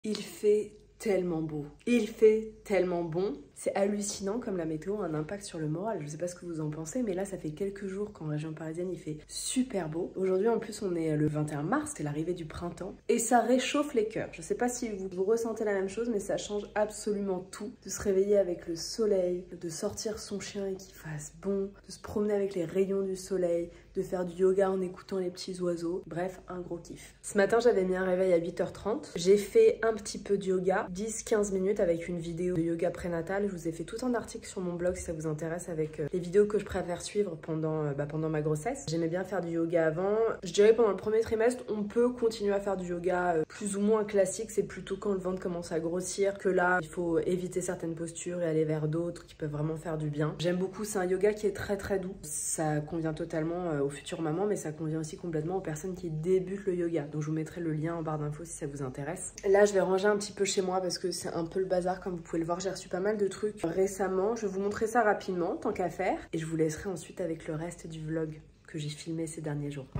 Il fait tellement beau, il fait tellement bon. C'est hallucinant comme la météo a un impact sur le moral. Je sais pas ce que vous en pensez, mais là ça fait quelques jours qu'en région parisienne il fait super beau. Aujourd'hui en plus on est le 21 mars, c'est l'arrivée du printemps. Et ça réchauffe les cœurs. Je sais pas si vous ressentez la même chose, mais ça change absolument tout. De se réveiller avec le soleil, de sortir son chien et qu'il fasse bon, de se promener avec les rayons du soleil, de faire du yoga en écoutant les petits oiseaux. Bref, un gros kiff. Ce matin j'avais mis un réveil à 8h30. J'ai fait un petit peu de yoga, 10-15 minutes avec une vidéo de yoga prénatal. Je vous ai fait tout un article sur mon blog si ça vous intéresse avec les vidéos que je préfère suivre pendant ma grossesse. J'aimais bien faire du yoga avant. Je dirais pendant le premier trimestre, on peut continuer à faire du yoga plus ou moins classique. C'est plutôt quand le ventre commence à grossir que là, il faut éviter certaines postures et aller vers d'autres qui peuvent vraiment faire du bien. J'aime beaucoup, c'est un yoga qui est très très doux. Ça convient totalement aux futures mamans, mais ça convient aussi complètement aux personnes qui débutent le yoga. Donc je vous mettrai le lien en barre d'infos si ça vous intéresse. Là, je vais ranger un petit peu chez moi parce que c'est un peu le bazar comme vous pouvez le voir. J'ai reçu pas mal de trucs récemment. Je vais vous montrer ça rapidement, tant qu'à faire. Et je vous laisserai ensuite avec le reste du vlog que j'ai filmé ces derniers jours.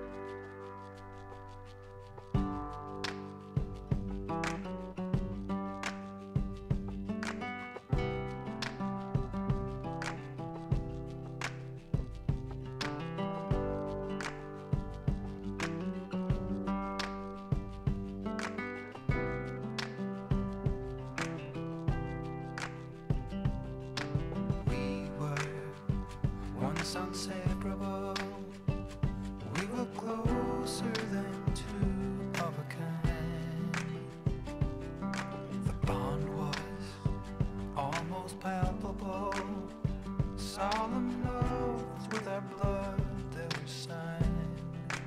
Inseparable, we were closer than two of a kind. The bond was almost palpable, solemn oaths with our blood that were signed.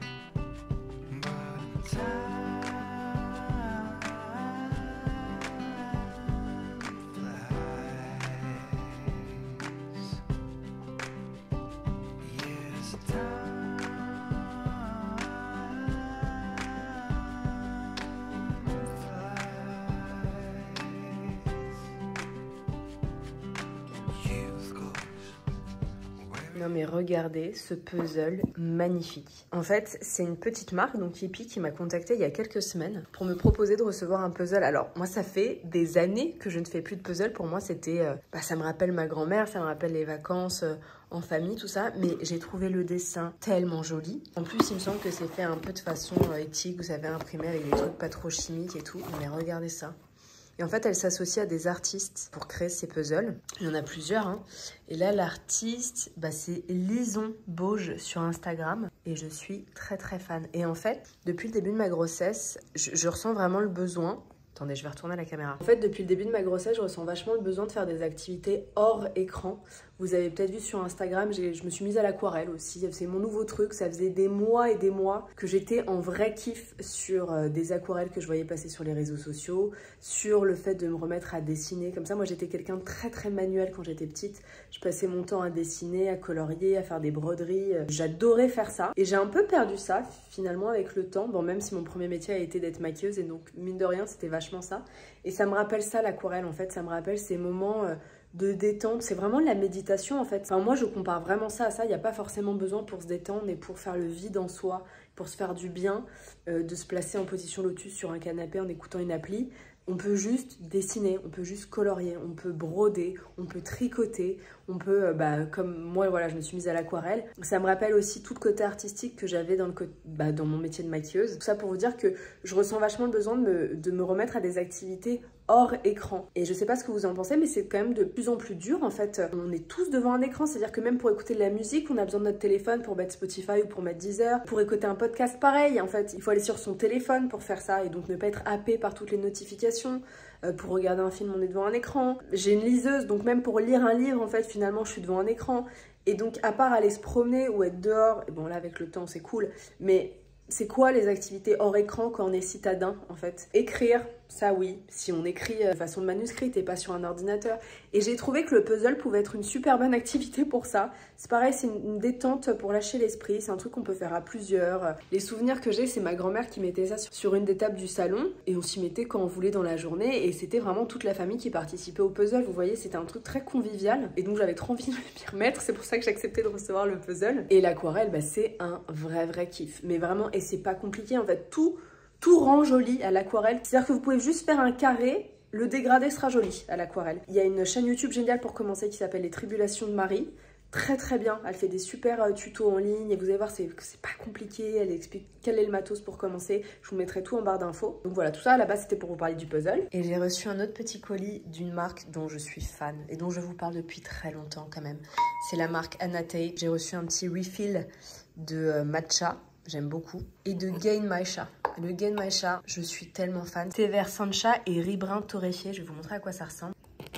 But time Non mais regardez ce puzzle magnifique. En fait, c'est une petite marque, donc Hippie, qui m'a contactée il y a quelques semaines pour me proposer de recevoir un puzzle. Alors moi, ça fait des années que je ne fais plus de puzzle. Pour moi, c'était, ça me rappelle ma grand-mère, ça me rappelle les vacances en famille, tout ça. Mais j'ai trouvé le dessin tellement joli. En plus, il me semble que c'est fait un peu de façon éthique. Vous savez, imprimé avec des trucs pas trop chimiques et tout. Mais regardez ça. Et en fait, elle s'associe à des artistes pour créer ces puzzles. Il y en a plusieurs, hein. Et là, l'artiste, c'est Lison Bauge sur Instagram. Et je suis très très fan. Et en fait, depuis le début de ma grossesse, je ressens vraiment le besoin... Attendez, je vais retourner à la caméra. En fait, depuis le début de ma grossesse, je ressens vachement le besoin de faire des activités hors écran. Vous avez peut-être vu sur Instagram, je me suis mise à l'aquarelle aussi. C'est mon nouveau truc. Ça faisait des mois et des mois que j'étais en vrai kiff sur des aquarelles que je voyais passer sur les réseaux sociaux, sur le fait de me remettre à dessiner. Comme ça, moi, j'étais quelqu'un de très, très manuel quand j'étais petite. Je passais mon temps à dessiner, à colorier, à faire des broderies. J'adorais faire ça. Et j'ai un peu perdu ça, finalement, avec le temps. Bon, même si mon premier métier a été d'être maquilleuse. Et donc, mine de rien, c'était vachement ça. Et ça me rappelle ça, l'aquarelle, en fait. Ça me rappelle ces moments... de détente, c'est vraiment de la méditation en fait. Enfin, moi je compare vraiment ça à ça, il n'y a pas forcément besoin pour se détendre et pour faire le vide en soi, pour se faire du bien, de se placer en position lotus sur un canapé en écoutant une appli. On peut juste dessiner, on peut juste colorier, on peut broder, on peut tricoter, on peut, comme moi, voilà, je me suis mise à l'aquarelle. Ça me rappelle aussi tout le côté artistique que j'avais dans mon métier de maquilleuse. Tout ça pour vous dire que je ressens vachement le besoin de me remettre à des activités hors écran. Et je sais pas ce que vous en pensez, mais c'est quand même de plus en plus dur, en fait. On est tous devant un écran, c'est-à-dire que même pour écouter de la musique, on a besoin de notre téléphone pour mettre Spotify ou pour mettre Deezer. Pour écouter un podcast, pareil, en fait, il faut aller sur son téléphone pour faire ça et donc ne pas être happé par toutes les notifications. Pour regarder un film, on est devant un écran. J'ai une liseuse, donc même pour lire un livre, en fait, finalement, je suis devant un écran. Et donc, à part aller se promener ou être dehors, et bon, là, avec le temps, c'est cool, mais c'est quoi les activités hors écran quand on est citadin, en fait? Écrire, ça oui, si on écrit de façon manuscrite et pas sur un ordinateur. Et j'ai trouvé que le puzzle pouvait être une super bonne activité pour ça. C'est pareil, c'est une détente pour lâcher l'esprit, c'est un truc qu'on peut faire à plusieurs. Les souvenirs que j'ai, c'est ma grand-mère qui mettait ça sur une des tables du salon et on s'y mettait quand on voulait dans la journée et c'était vraiment toute la famille qui participait au puzzle. Vous voyez, c'était un truc très convivial et donc j'avais trop envie de m'y remettre, c'est pour ça que j'ai accepté de recevoir le puzzle. Et l'aquarelle, c'est un vrai kiff, mais vraiment, et c'est pas compliqué en fait, tout tout rend joli à l'aquarelle. C'est-à-dire que vous pouvez juste faire un carré, le dégradé sera joli à l'aquarelle. Il y a une chaîne YouTube géniale pour commencer qui s'appelle Les Tribulations de Marie. Très très bien, elle fait des super tutos en ligne et vous allez voir, c'est pas compliqué, elle explique quel est le matos pour commencer. Je vous mettrai tout en barre d'infos. Donc voilà, tout ça à la base c'était pour vous parler du puzzle. Et j'ai reçu un autre petit colis d'une marque dont je suis fan et dont je vous parle depuis très longtemps quand même. C'est la marque Anatei. J'ai reçu un petit refill de matcha, j'aime beaucoup, et de Gain My Cha. Le Gain My Cha, je suis tellement fan. Thé vert sancha et riz brun torréfié, je vais vous montrer à quoi ça ressemble.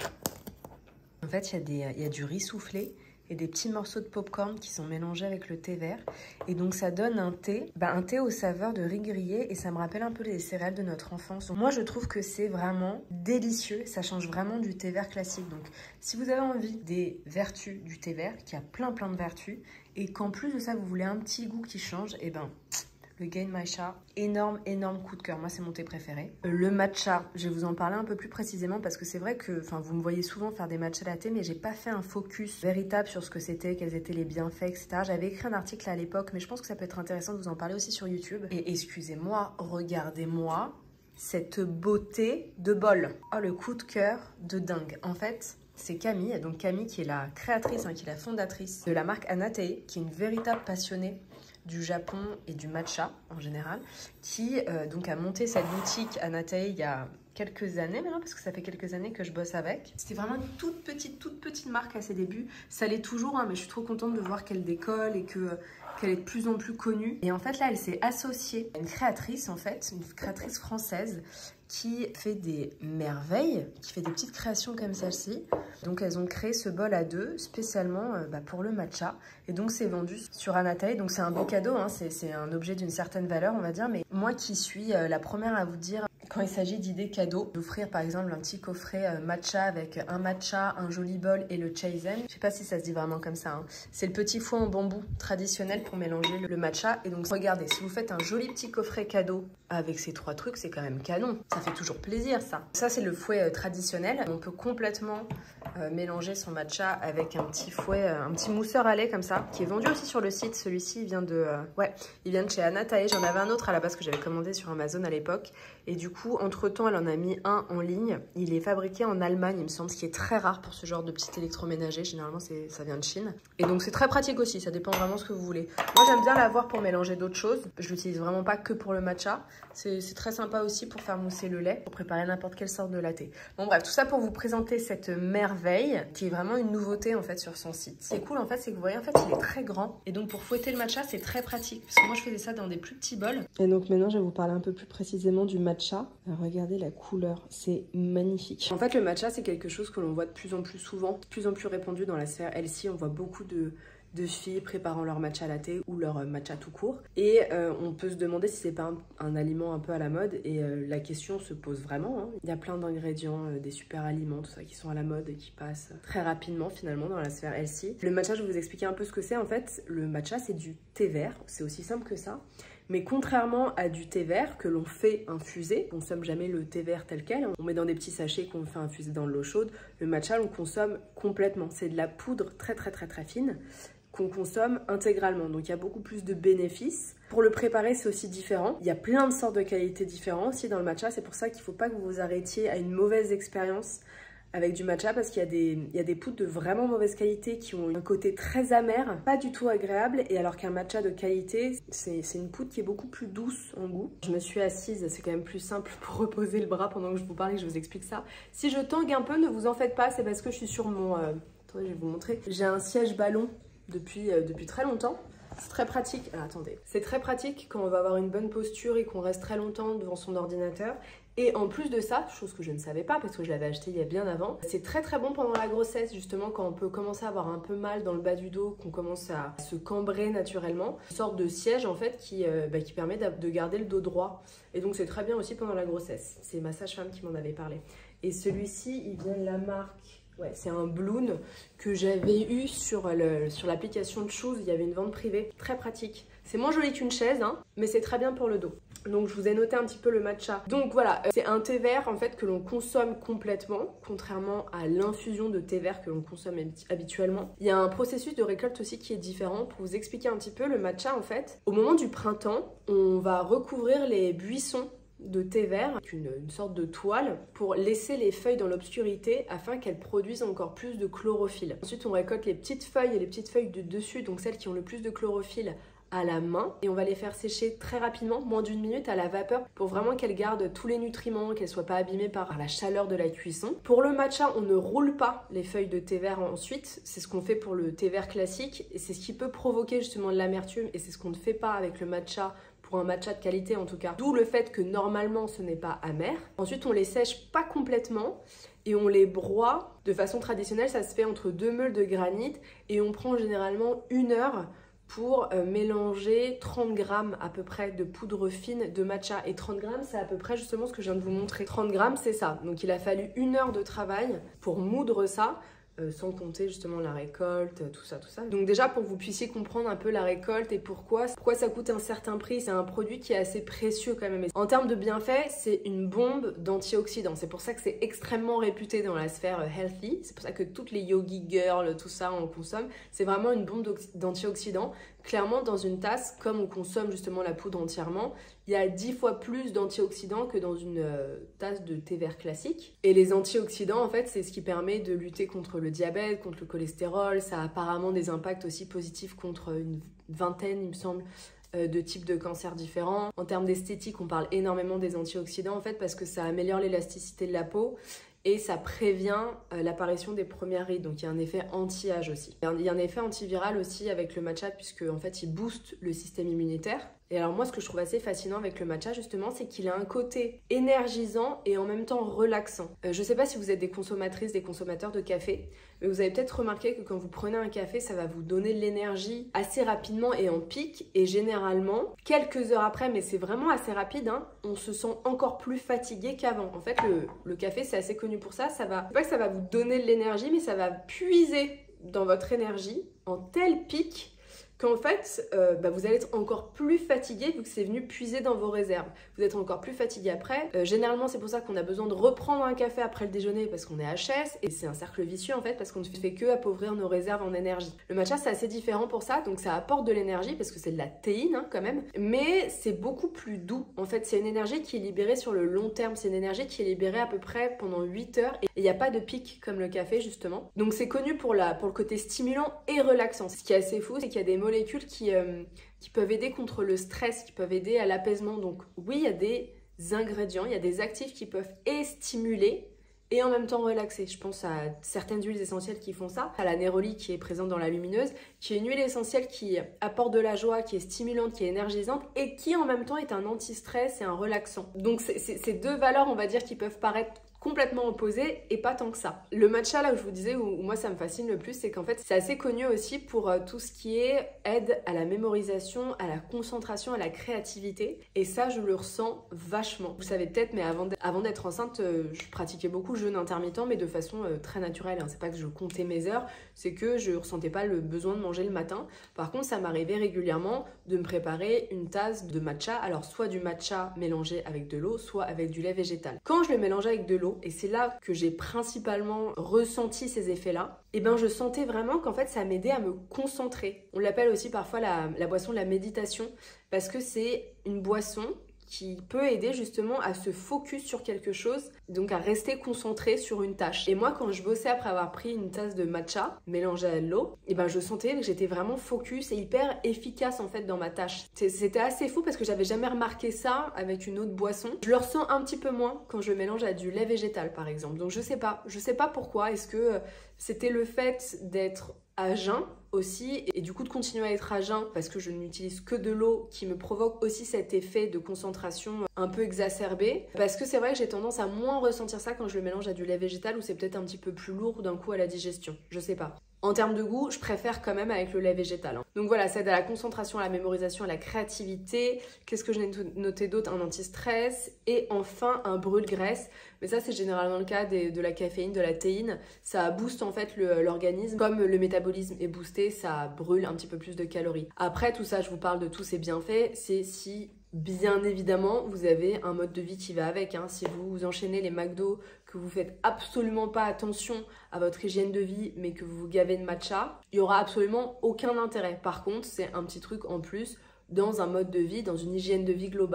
En fait, il y a du riz soufflé et des petits morceaux de popcorn qui sont mélangés avec le thé vert. Et donc ça donne un thé aux saveurs de riz grillé et ça me rappelle un peu les céréales de notre enfance. Donc moi je trouve que c'est vraiment délicieux, ça change vraiment du thé vert classique. Donc si vous avez envie des vertus du thé vert, qui a plein de vertus, et qu'en plus de ça vous voulez un petit goût qui change, et ben le Gain My Cha, énorme coup de cœur. Moi, c'est mon thé préféré. Le matcha, je vais vous en parler un peu plus précisément parce que c'est vrai que, vous me voyez souvent faire des matcha latte, mais j'ai pas fait un focus véritable sur ce que c'était, quels étaient les bienfaits, etc. J'avais écrit un article à l'époque, mais je pense que ça peut être intéressant de vous en parler aussi sur YouTube. Et excusez-moi, regardez-moi cette beauté de bol. Oh, le coup de cœur de dingue. En fait, c'est Camille, donc Camille qui est la créatrice, qui est la fondatrice de la marque Anatei, qui est une véritable passionnée du Japon et du matcha en général, qui donc a monté cette boutique Anatei il y a quelques années maintenant, parce que ça fait quelques années que je bosse avec. C'était vraiment une toute petite marque à ses débuts. Ça l'est toujours, mais je suis trop contente de voir qu'elle décolle et qu'elle est de plus en plus connue. Et en fait, là, elle s'est associée à une créatrice, une créatrice française qui fait des merveilles, qui fait des petites créations comme celle-ci. Donc, elles ont créé ce bol à deux spécialement pour le matcha. Et donc, c'est vendu sur Anatei. Donc, c'est un beau cadeau, c'est un objet d'une certaine valeur, on va dire. Mais moi qui suis la première à vous dire, quand il s'agit d'idées cadeaux, d'offrir par exemple un petit coffret matcha avec un matcha, un joli bol et le chaizen. Je sais pas si ça se dit vraiment comme ça. C'est le petit fouet en bambou traditionnel pour mélanger le matcha. Et donc regardez, si vous faites un joli petit coffret cadeau avec ces trois trucs, c'est quand même canon. Ça fait toujours plaisir ça. Ça c'est le fouet traditionnel. On peut complètement mélanger son matcha avec un petit fouet, un petit mousseur à lait comme ça, qui est vendu aussi sur le site. Celui-ci il vient de chez Anatei. J'en avais un autre à la base que j'avais commandé sur Amazon à l'époque. Et du coup, entre-temps, elle en a mis un en ligne. Il est fabriqué en Allemagne, il me semble, ce qui est très rare pour ce genre de petit électroménager. Généralement, ça vient de Chine. Et donc, c'est très pratique aussi. Ça dépend vraiment de ce que vous voulez. Moi, j'aime bien l'avoir pour mélanger d'autres choses. Je l'utilise vraiment pas que pour le matcha. C'est très sympa aussi pour faire mousser le lait, pour préparer n'importe quelle sorte de latte. Bon, bref, tout ça pour vous présenter cette merveille qui est vraiment une nouveauté, en fait, sur son site. C'est cool, en fait, c'est que vous voyez, en fait, il est très grand. Et donc, pour fouetter le matcha, c'est très pratique. Parce que moi, je faisais ça dans des plus petits bols. Et donc, maintenant, je vais vous parler un peu plus précisément du matcha. Alors, regardez la couleur, c'est magnifique. En fait, le matcha, c'est quelque chose que l'on voit de plus en plus souvent, de plus en plus répandu dans la sphère healthy. On voit beaucoup de filles préparant leur matcha latte ou leur matcha tout court. Et on peut se demander si c'est pas un aliment un peu à la mode. Et la question se pose vraiment. Il y a plein d'ingrédients, des super aliments, tout ça, qui sont à la mode et qui passent très rapidement finalement dans la sphère healthy. Le matcha, je vais vous expliquer un peu ce que c'est. En fait, le matcha, c'est du thé vert. C'est aussi simple que ça. Mais contrairement à du thé vert que l'on fait infuser, on ne consomme jamais le thé vert tel quel, on met dans des petits sachets qu'on fait infuser dans de l'eau chaude. Le matcha, on consomme complètement. C'est de la poudre très fine qu'on consomme intégralement. Donc il y a beaucoup plus de bénéfices. Pour le préparer, c'est aussi différent. Il y a plein de sortes de qualités différentes aussi dans le matcha. C'est pour ça qu'il ne faut pas que vous vous arrêtiez à une mauvaise expérience avec du matcha, parce qu'il y a des poudres de vraiment mauvaise qualité qui ont un côté très amer, pas du tout agréable, et alors qu'un matcha de qualité, c'est une poudre qui est beaucoup plus douce en goût. Je me suis assise, c'est quand même plus simple pour reposer le bras pendant que je vous parle et que je vous explique ça. Si je tangue un peu, ne vous en faites pas, c'est parce que je suis sur mon... attendez, je vais vous montrer. J'ai un siège ballon depuis très longtemps. C'est très pratique. Alors, attendez. C'est très pratique quand on va avoir une bonne posture et qu'on reste très longtemps devant son ordinateur. Et en plus de ça, chose que je ne savais pas parce que je l'avais acheté il y a bien avant, c'est très bon pendant la grossesse, justement, quand on peut commencer à avoir un peu mal dans le bas du dos, qu'on commence à se cambrer naturellement. Une sorte de siège en fait qui permet de garder le dos droit. Et donc c'est très bien aussi pendant la grossesse. C'est ma sage-femme qui m'en avait parlé. Et celui-ci, il vient de la marque... Ouais, c'est un Bloon que j'avais eu sur l'application de Choose. Il y avait une vente privée, très pratique. C'est moins joli qu'une chaise, mais c'est très bien pour le dos. Donc je vous ai noté un petit peu le matcha. Donc voilà, c'est un thé vert en fait que l'on consomme complètement, contrairement à l'infusion de thé vert que l'on consomme habituellement. Il y a un processus de récolte aussi qui est différent. Pour vous expliquer un petit peu, le matcha en fait, au moment du printemps, on va recouvrir les buissons de thé vert, une sorte de toile, pour laisser les feuilles dans l'obscurité afin qu'elles produisent encore plus de chlorophylle. Ensuite, on récolte les petites feuilles et les petites feuilles de dessus, donc celles qui ont le plus de chlorophylle, à la main, et on va les faire sécher très rapidement, moins d'1 minute à la vapeur, pour vraiment qu'elles gardent tous les nutriments, qu'elles soient pas abîmées par la chaleur de la cuisson. Pour le matcha, on ne roule pas les feuilles de thé vert ensuite, c'est ce qu'on fait pour le thé vert classique, et c'est ce qui peut provoquer justement de l'amertume, et c'est ce qu'on ne fait pas avec le matcha, pour un matcha de qualité en tout cas. D'où le fait que normalement ce n'est pas amer. Ensuite, on les sèche pas complètement et on les broie de façon traditionnelle. Ça se fait entre 2 meules de granit et on prend généralement 1 heure pour mélanger 30 grammes à peu près de poudre fine de matcha. Et 30 grammes, c'est à peu près justement ce que je viens de vous montrer. 30 grammes, c'est ça. Donc il a fallu 1 heure de travail pour moudre ça. Sans compter justement la récolte, tout ça. Donc déjà pour que vous puissiez comprendre un peu la récolte et pourquoi ça coûte un certain prix, c'est un produit qui est assez précieux quand même. En termes de bienfaits, c'est une bombe d'antioxydants. C'est pour ça que c'est extrêmement réputé dans la sphère healthy. C'est pour ça que toutes les yogi girls, tout ça, on consomme. C'est vraiment une bombe d'antioxydants. Clairement, dans une tasse, comme on consomme justement la poudre entièrement, il y a 10 fois plus d'antioxydants que dans une tasse de thé vert classique. Et les antioxydants, en fait, c'est ce qui permet de lutter contre le diabète, contre le cholestérol. Ça a apparemment des impacts aussi positifs contre une vingtaine, il me semble, de types de cancers différents. En termes d'esthétique, on parle énormément des antioxydants, en fait, parce que ça améliore l'élasticité de la peau. Et ça prévient l'apparition des premières rides, donc il y a un effet anti-âge aussi. Il y a un effet antiviral aussi avec le matcha, puisque en fait il booste le système immunitaire. Et alors moi, ce que je trouve assez fascinant avec le matcha justement, c'est qu'il a un côté énergisant et en même temps relaxant. Je sais pas si vous êtes des consommatrices, des consommateurs de café, mais vous avez peut-être remarqué que quand vous prenez un café, ça va vous donner de l'énergie assez rapidement et en pic. Et généralement, quelques heures après, mais c'est vraiment assez rapide, hein, on se sent encore plus fatigué qu'avant. En fait, le café, c'est assez connu pour ça. C'est pas que ça va vous donner de l'énergie, mais ça va puiser dans votre énergie en tel pic qu'en fait, vous allez être encore plus fatigué vu que c'est venu puiser dans vos réserves. Vous êtes encore plus fatigué après. Généralement, c'est pour ça qu'on a besoin de reprendre un café après le déjeuner parce qu'on est HS et c'est un cercle vicieux en fait parce qu'on ne fait que appauvrir nos réserves en énergie. Le matcha, c'est assez différent pour ça, donc ça apporte de l'énergie parce que c'est de la théine hein, quand même, mais c'est beaucoup plus doux. En fait, c'est une énergie qui est libérée sur le long terme, c'est une énergie qui est libérée à peu près pendant 8 heures et il n'y a pas de pic comme le café justement. Donc c'est connu pour le côté stimulant et relaxant. Ce qui est assez fou, c'est qu'il y a des molécules qui peuvent aider contre le stress, qui peuvent aider à l'apaisement. Donc oui, il y a des ingrédients, il y a des actifs qui peuvent et stimuler et en même temps relaxer. Je pense à certaines huiles essentielles qui font ça, à la néroli qui est présente dans la lumineuse, qui est une huile essentielle qui apporte de la joie, qui est stimulante, qui est énergisante et qui en même temps est un anti-stress et un relaxant. Donc c'est deux valeurs, on va dire, qui peuvent paraître complètement opposés et pas tant que ça. Le matcha, là où je vous disais, où moi ça me fascine le plus, c'est qu'en fait c'est assez connu aussi pour tout ce qui est aide à la mémorisation, à la concentration, à la créativité et ça je le ressens vachement. Vous savez peut-être, mais avant d'être enceinte, je pratiquais beaucoup le jeûne intermittent mais de façon très naturelle, hein. C'est pas que je comptais mes heures, c'est que je ressentais pas le besoin de manger le matin. Par contre ça m'arrivait régulièrement de me préparer une tasse de matcha, alors soit du matcha mélangé avec de l'eau, soit avec du lait végétal. Quand je le mélangeais avec de l'eau, et c'est là que j'ai principalement ressenti ces effets-là, et ben je sentais vraiment qu'en fait ça m'aidait à me concentrer. On l'appelle aussi parfois la boisson de la méditation, parce que c'est une boisson qui peut aider justement à se focus sur quelque chose, donc à rester concentré sur une tâche. Et moi, quand je bossais après avoir pris une tasse de matcha mélangée à de l'eau, et ben je sentais que j'étais vraiment focus et hyper efficace en fait dans ma tâche. C'était assez fou parce que j'avais jamais remarqué ça avec une autre boisson. Je le ressens un petit peu moins quand je le mélange à du lait végétal par exemple. Donc je sais pas pourquoi. Est-ce que c'était le fait d'être à jeun aussi et du coup de continuer à être à jeun parce que je n'utilise que de l'eau qui me provoque aussi cet effet de concentration un peu exacerbé, parce que c'est vrai que j'ai tendance à moins ressentir ça quand je le mélange à du lait végétal où c'est peut-être un petit peu plus lourd d'un coup à la digestion, je sais pas. En termes de goût, je préfère quand même avec le lait végétal. Donc voilà, ça aide à la concentration, à la mémorisation, à la créativité. Qu'est-ce que j'ai noté d'autre? Un anti-stress et enfin un brûle-graisse. Mais ça, c'est généralement le cas de la caféine, de la théine. Ça booste en fait l'organisme. Comme le métabolisme est boosté, ça brûle un petit peu plus de calories. Après, tout ça, je vous parle de tous ces bienfaits. C'est si, bien évidemment, vous avez un mode de vie qui va avec. Si vous enchaînez les McDo, que vous faites absolument pas attention à votre hygiène de vie, mais que vous vous gavez de matcha, il y aura absolument aucun intérêt. Par contre, c'est un petit truc en plus dans un mode de vie, dans une hygiène de vie globale.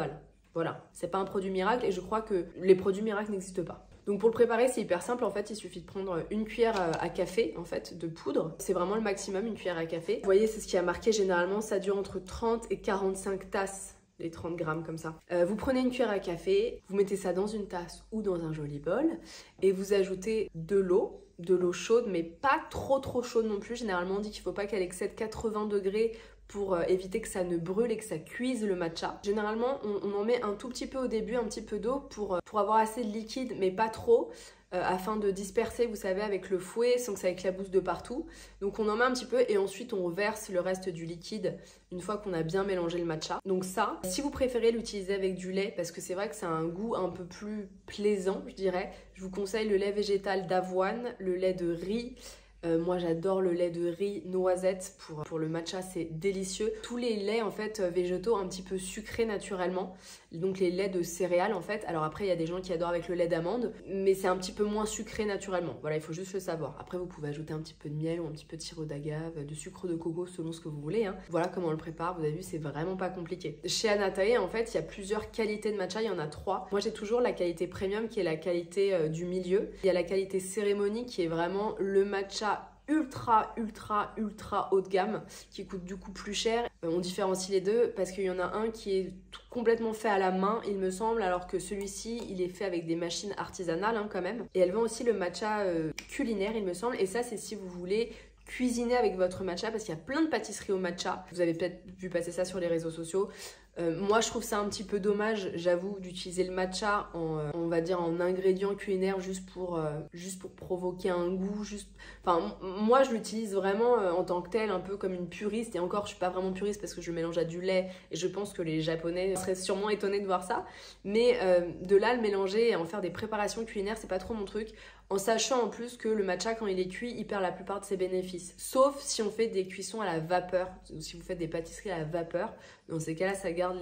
Voilà, c'est pas un produit miracle et je crois que les produits miracles n'existent pas. Donc pour le préparer, c'est hyper simple. En fait, il suffit de prendre une cuillère à café en fait de poudre. C'est vraiment le maximum, une cuillère à café. Vous voyez, c'est ce qui a marqué généralement. Ça dure entre 30 et 45 tasses, les 30 grammes comme ça. Vous prenez une cuillère à café, vous mettez ça dans une tasse ou dans un joli bol et vous ajoutez de l'eau chaude, mais pas trop chaude non plus. Généralement, on dit qu'il ne faut pas qu'elle excède 80 degrés pour éviter que ça ne brûle et que ça cuise le matcha. Généralement, on en met un tout petit peu au début, un petit peu d'eau pour avoir assez de liquide, mais pas trop, afin de disperser, vous savez, avec le fouet, sans que ça éclabousse de partout. Donc on en met un petit peu et ensuite on verse le reste du liquide une fois qu'on a bien mélangé le matcha. Donc ça, si vous préférez l'utiliser avec du lait, parce que c'est vrai que ça a un goût un peu plus plaisant, je dirais, je vous conseille le lait végétal d'avoine, le lait de riz. Moi j'adore le lait de riz noisette pour le matcha, c'est délicieux. Tous les laits en fait végétaux un petit peu sucrés naturellement, donc les laits de céréales en fait. Alors après il y a des gens qui adorent avec le lait d'amande, mais c'est un petit peu moins sucré naturellement. Voilà, il faut juste le savoir. Après vous pouvez ajouter un petit peu de miel ou un petit peu de sirop d'agave, de sucre de coco selon ce que vous voulez. Voilà comment on le prépare, vous avez vu, c'est vraiment pas compliqué. Chez Anatae en fait il y a plusieurs qualités de matcha, il y en a 3. Moi j'ai toujours la qualité premium qui est la qualité du milieu. Il y a la qualité cérémonie qui est vraiment le matcha ultra haut de gamme qui coûte du coup plus cher. On différencie les deux parce qu'il y en a un qui est complètement fait à la main il me semble, alors que celui-ci il est fait avec des machines artisanales quand même. Et elle vend aussi le matcha culinaire il me semble, et ça c'est si vous voulez cuisiner avec votre matcha, parce qu'il y a plein de pâtisseries au matcha. Vous avez peut-être vu passer ça sur les réseaux sociaux. Moi je trouve ça un petit peu dommage, j'avoue, d'utiliser le matcha on va dire en ingrédient culinaire juste pour provoquer un goût. Enfin, moi je l'utilise vraiment en tant que tel, un peu comme une puriste, et encore je suis pas vraiment puriste parce que je le mélange à du lait et je pense que les Japonais seraient sûrement étonnés de voir ça, mais de là le mélanger et en faire des préparations culinaires, c'est pas trop mon truc, en sachant en plus que le matcha quand il est cuit il perd la plupart de ses bénéfices, sauf si on fait des cuissons à la vapeur, ou si vous faites des pâtisseries à la vapeur. Dans ces cas-là, ça garde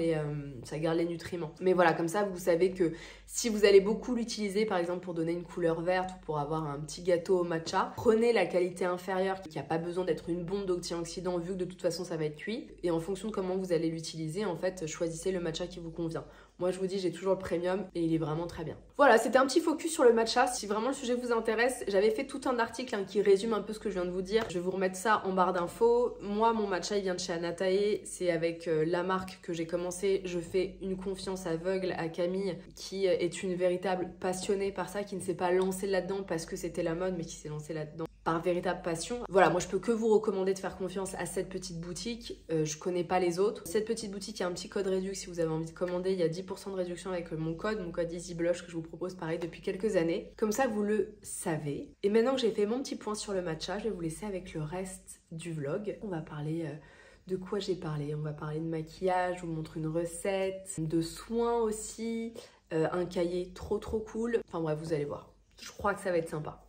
les nutriments. Mais voilà, comme ça, vous savez que si vous allez beaucoup l'utiliser, par exemple pour donner une couleur verte ou pour avoir un petit gâteau au matcha, prenez la qualité inférieure qui n'a pas besoin d'être une bombe d'antioxydants vu que de toute façon ça va être cuit. Et en fonction de comment vous allez l'utiliser, en fait, choisissez le matcha qui vous convient. Moi, je vous dis, j'ai toujours le premium et il est vraiment très bien. Voilà, c'était un petit focus sur le matcha. Si vraiment le sujet vous intéresse, j'avais fait tout un article qui résume un peu ce que je viens de vous dire. Je vais vous remettre ça en barre d'infos. Moi, mon matcha, il vient de chez Anatae. C'est avec la marque que j'ai commencé. Je fais une confiance aveugle à Camille, qui est une véritable passionnée par ça, qui ne s'est pas lancée là-dedans parce que c'était la mode, mais qui s'est lancée là-dedans par véritable passion. Voilà, moi je peux que vous recommander de faire confiance à cette petite boutique. Je connais pas les autres. Cette petite boutique, il y a un petit code réduit si vous avez envie de commander. Il y a 10% de réduction avec mon code EasyBlush que je vous propose pareil depuis quelques années. Comme ça, vous le savez. Et maintenant que j'ai fait mon petit point sur le matcha, je vais vous laisser avec le reste du vlog. On va parler de quoi j'ai parlé. On va parler de maquillage, je vous montre une recette, de soins aussi, un cahier trop cool. Enfin bref, vous allez voir. Je crois que ça va être sympa.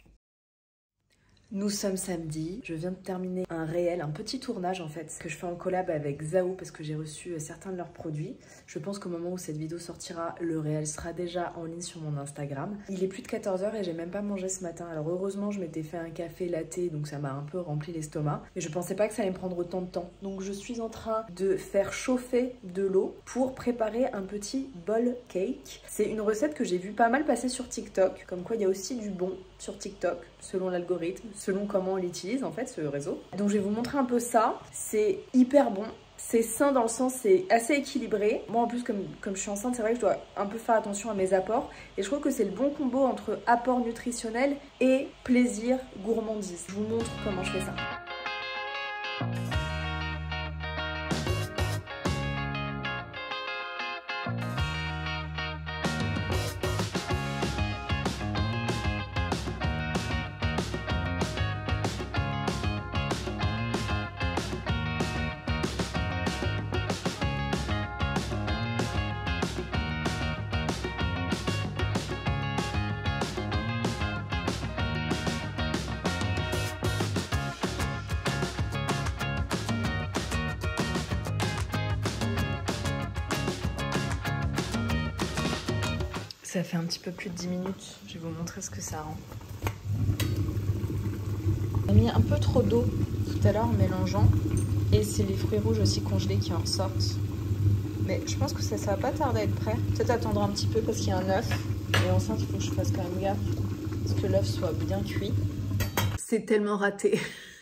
Nous sommes samedi, je viens de terminer un réel, un petit tournage en fait, que je fais en collab avec Zao parce que j'ai reçu certains de leurs produits. Je pense qu'au moment où cette vidéo sortira, le réel sera déjà en ligne sur mon Instagram. Il est plus de 14 h et j'ai même pas mangé ce matin. Alors heureusement, je m'étais fait un café latte, donc ça m'a un peu rempli l'estomac. Mais je pensais pas que ça allait me prendre autant de temps. Donc je suis en train de faire chauffer de l'eau pour préparer un petit bowl cake. C'est une recette que j'ai vu pas mal passer sur TikTok, comme quoi il y a aussi du bon sur TikTok, selon l'algorithme, selon comment on l'utilise en fait ce réseau. Donc je vais vous montrer un peu ça, c'est hyper bon, c'est sain dans le sens c'est assez équilibré. Moi en plus comme je suis enceinte, c'est vrai que je dois un peu faire attention à mes apports et je trouve que c'est le bon combo entre apport nutritionnel et plaisir gourmandise. Je vous montre comment je fais ça. Ça fait un petit peu plus de 10 minutes, je vais vous montrer ce que ça rend. J'ai mis un peu trop d'eau tout à l'heure en mélangeant et c'est les fruits rouges aussi congelés qui en ressortent. Mais je pense que ça va pas tarder à être prêt. Peut-être attendre un petit peu parce qu'il y a un œuf. Et enceinte, il faut que je fasse quand même gaffe parce que l'œuf soit bien cuit. C'est tellement raté.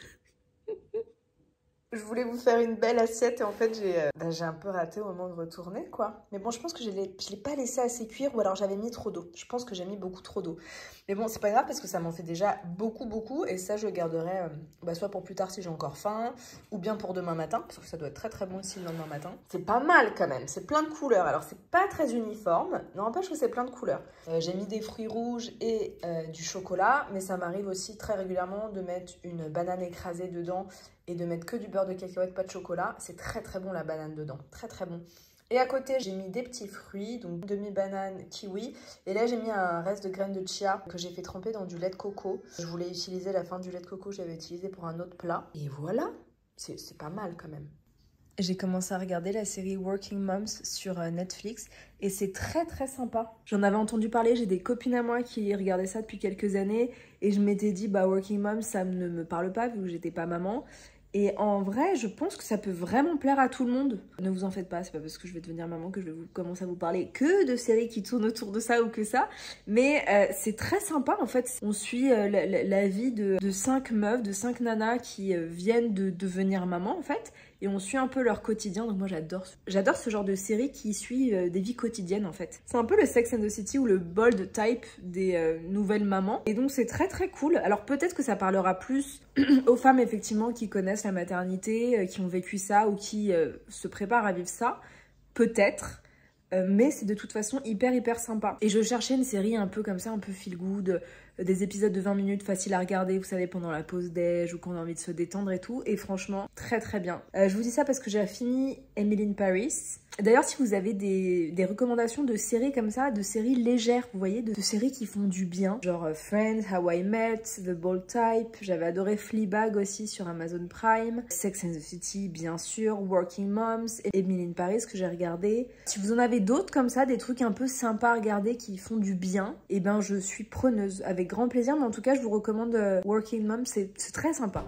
Je voulais vous faire une belle assiette et en fait j'ai un peu raté au moment de retourner quoi. Mais bon je pense que je l'ai pas laissé assez cuire ou alors j'avais mis trop d'eau. Je pense que j'ai mis beaucoup trop d'eau. Mais bon c'est pas grave parce que ça m'en fait déjà beaucoup et ça je le garderai soit pour plus tard si j'ai encore faim ou bien pour demain matin parce que ça doit être très bon aussi le lendemain matin. C'est pas mal quand même, c'est plein de couleurs. Alors c'est pas très uniforme, n'empêche que c'est plein de couleurs. J'ai mis des fruits rouges et du chocolat mais ça m'arrive aussi très régulièrement de mettre une banane écrasée dedans et de mettre que du beurre de cacahuète, pas de chocolat. C'est très bon la banane dedans, très bon. Et à côté, j'ai mis des petits fruits, donc demi-banane, kiwi. Et là, j'ai mis un reste de graines de chia que j'ai fait tremper dans du lait de coco. Je voulais utiliser la fin du lait de coco, j'avais utilisé pour un autre plat. Et voilà, c'est pas mal quand même. J'ai commencé à regarder la série Working Moms sur Netflix et c'est très sympa. J'en avais entendu parler, j'ai des copines à moi qui regardaient ça depuis quelques années et je m'étais dit Working Moms ça ne me parle pas vu que j'étais pas maman. Et en vrai, je pense que ça peut vraiment plaire à tout le monde. Ne vous en faites pas, c'est pas parce que je vais devenir maman que je vais commencer à vous parler que de séries qui tournent autour de ça ou que ça. Mais c'est très sympa en fait. On suit la vie de 5 meufs, de 5 nanas qui viennent de devenir maman en fait. Et on suit un peu leur quotidien, donc moi j'adore ce genre de série qui suit des vies quotidiennes en fait. C'est un peu le Sex and the City ou le bold type des nouvelles mamans. Et donc c'est très cool. Alors peut-être que ça parlera plus aux femmes effectivement qui connaissent la maternité, qui ont vécu ça ou qui se préparent à vivre ça. Peut-être. Mais c'est de toute façon hyper sympa. Et je cherchais une série un peu comme ça, un peu feel good, des épisodes de 20 minutes faciles à regarder, vous savez, pendant la pause déj ou quand on a envie de se détendre et tout. Et franchement, très bien. Je vous dis ça parce que j'ai fini Emily in Paris. D'ailleurs, si vous avez des recommandations de séries comme ça, de séries légères, vous voyez, de séries qui font du bien, genre Friends, How I Met, The Bold Type, j'avais adoré Fleabag aussi sur Amazon Prime, Sex and the City, bien sûr, Working Moms, et Emily in Paris que j'ai regardé. Si vous en avez d'autres comme ça, des trucs un peu sympas à regarder qui font du bien, et ben je suis preneuse, avec grand plaisir, mais en tout cas, je vous recommande Working Moms, c'est très sympa.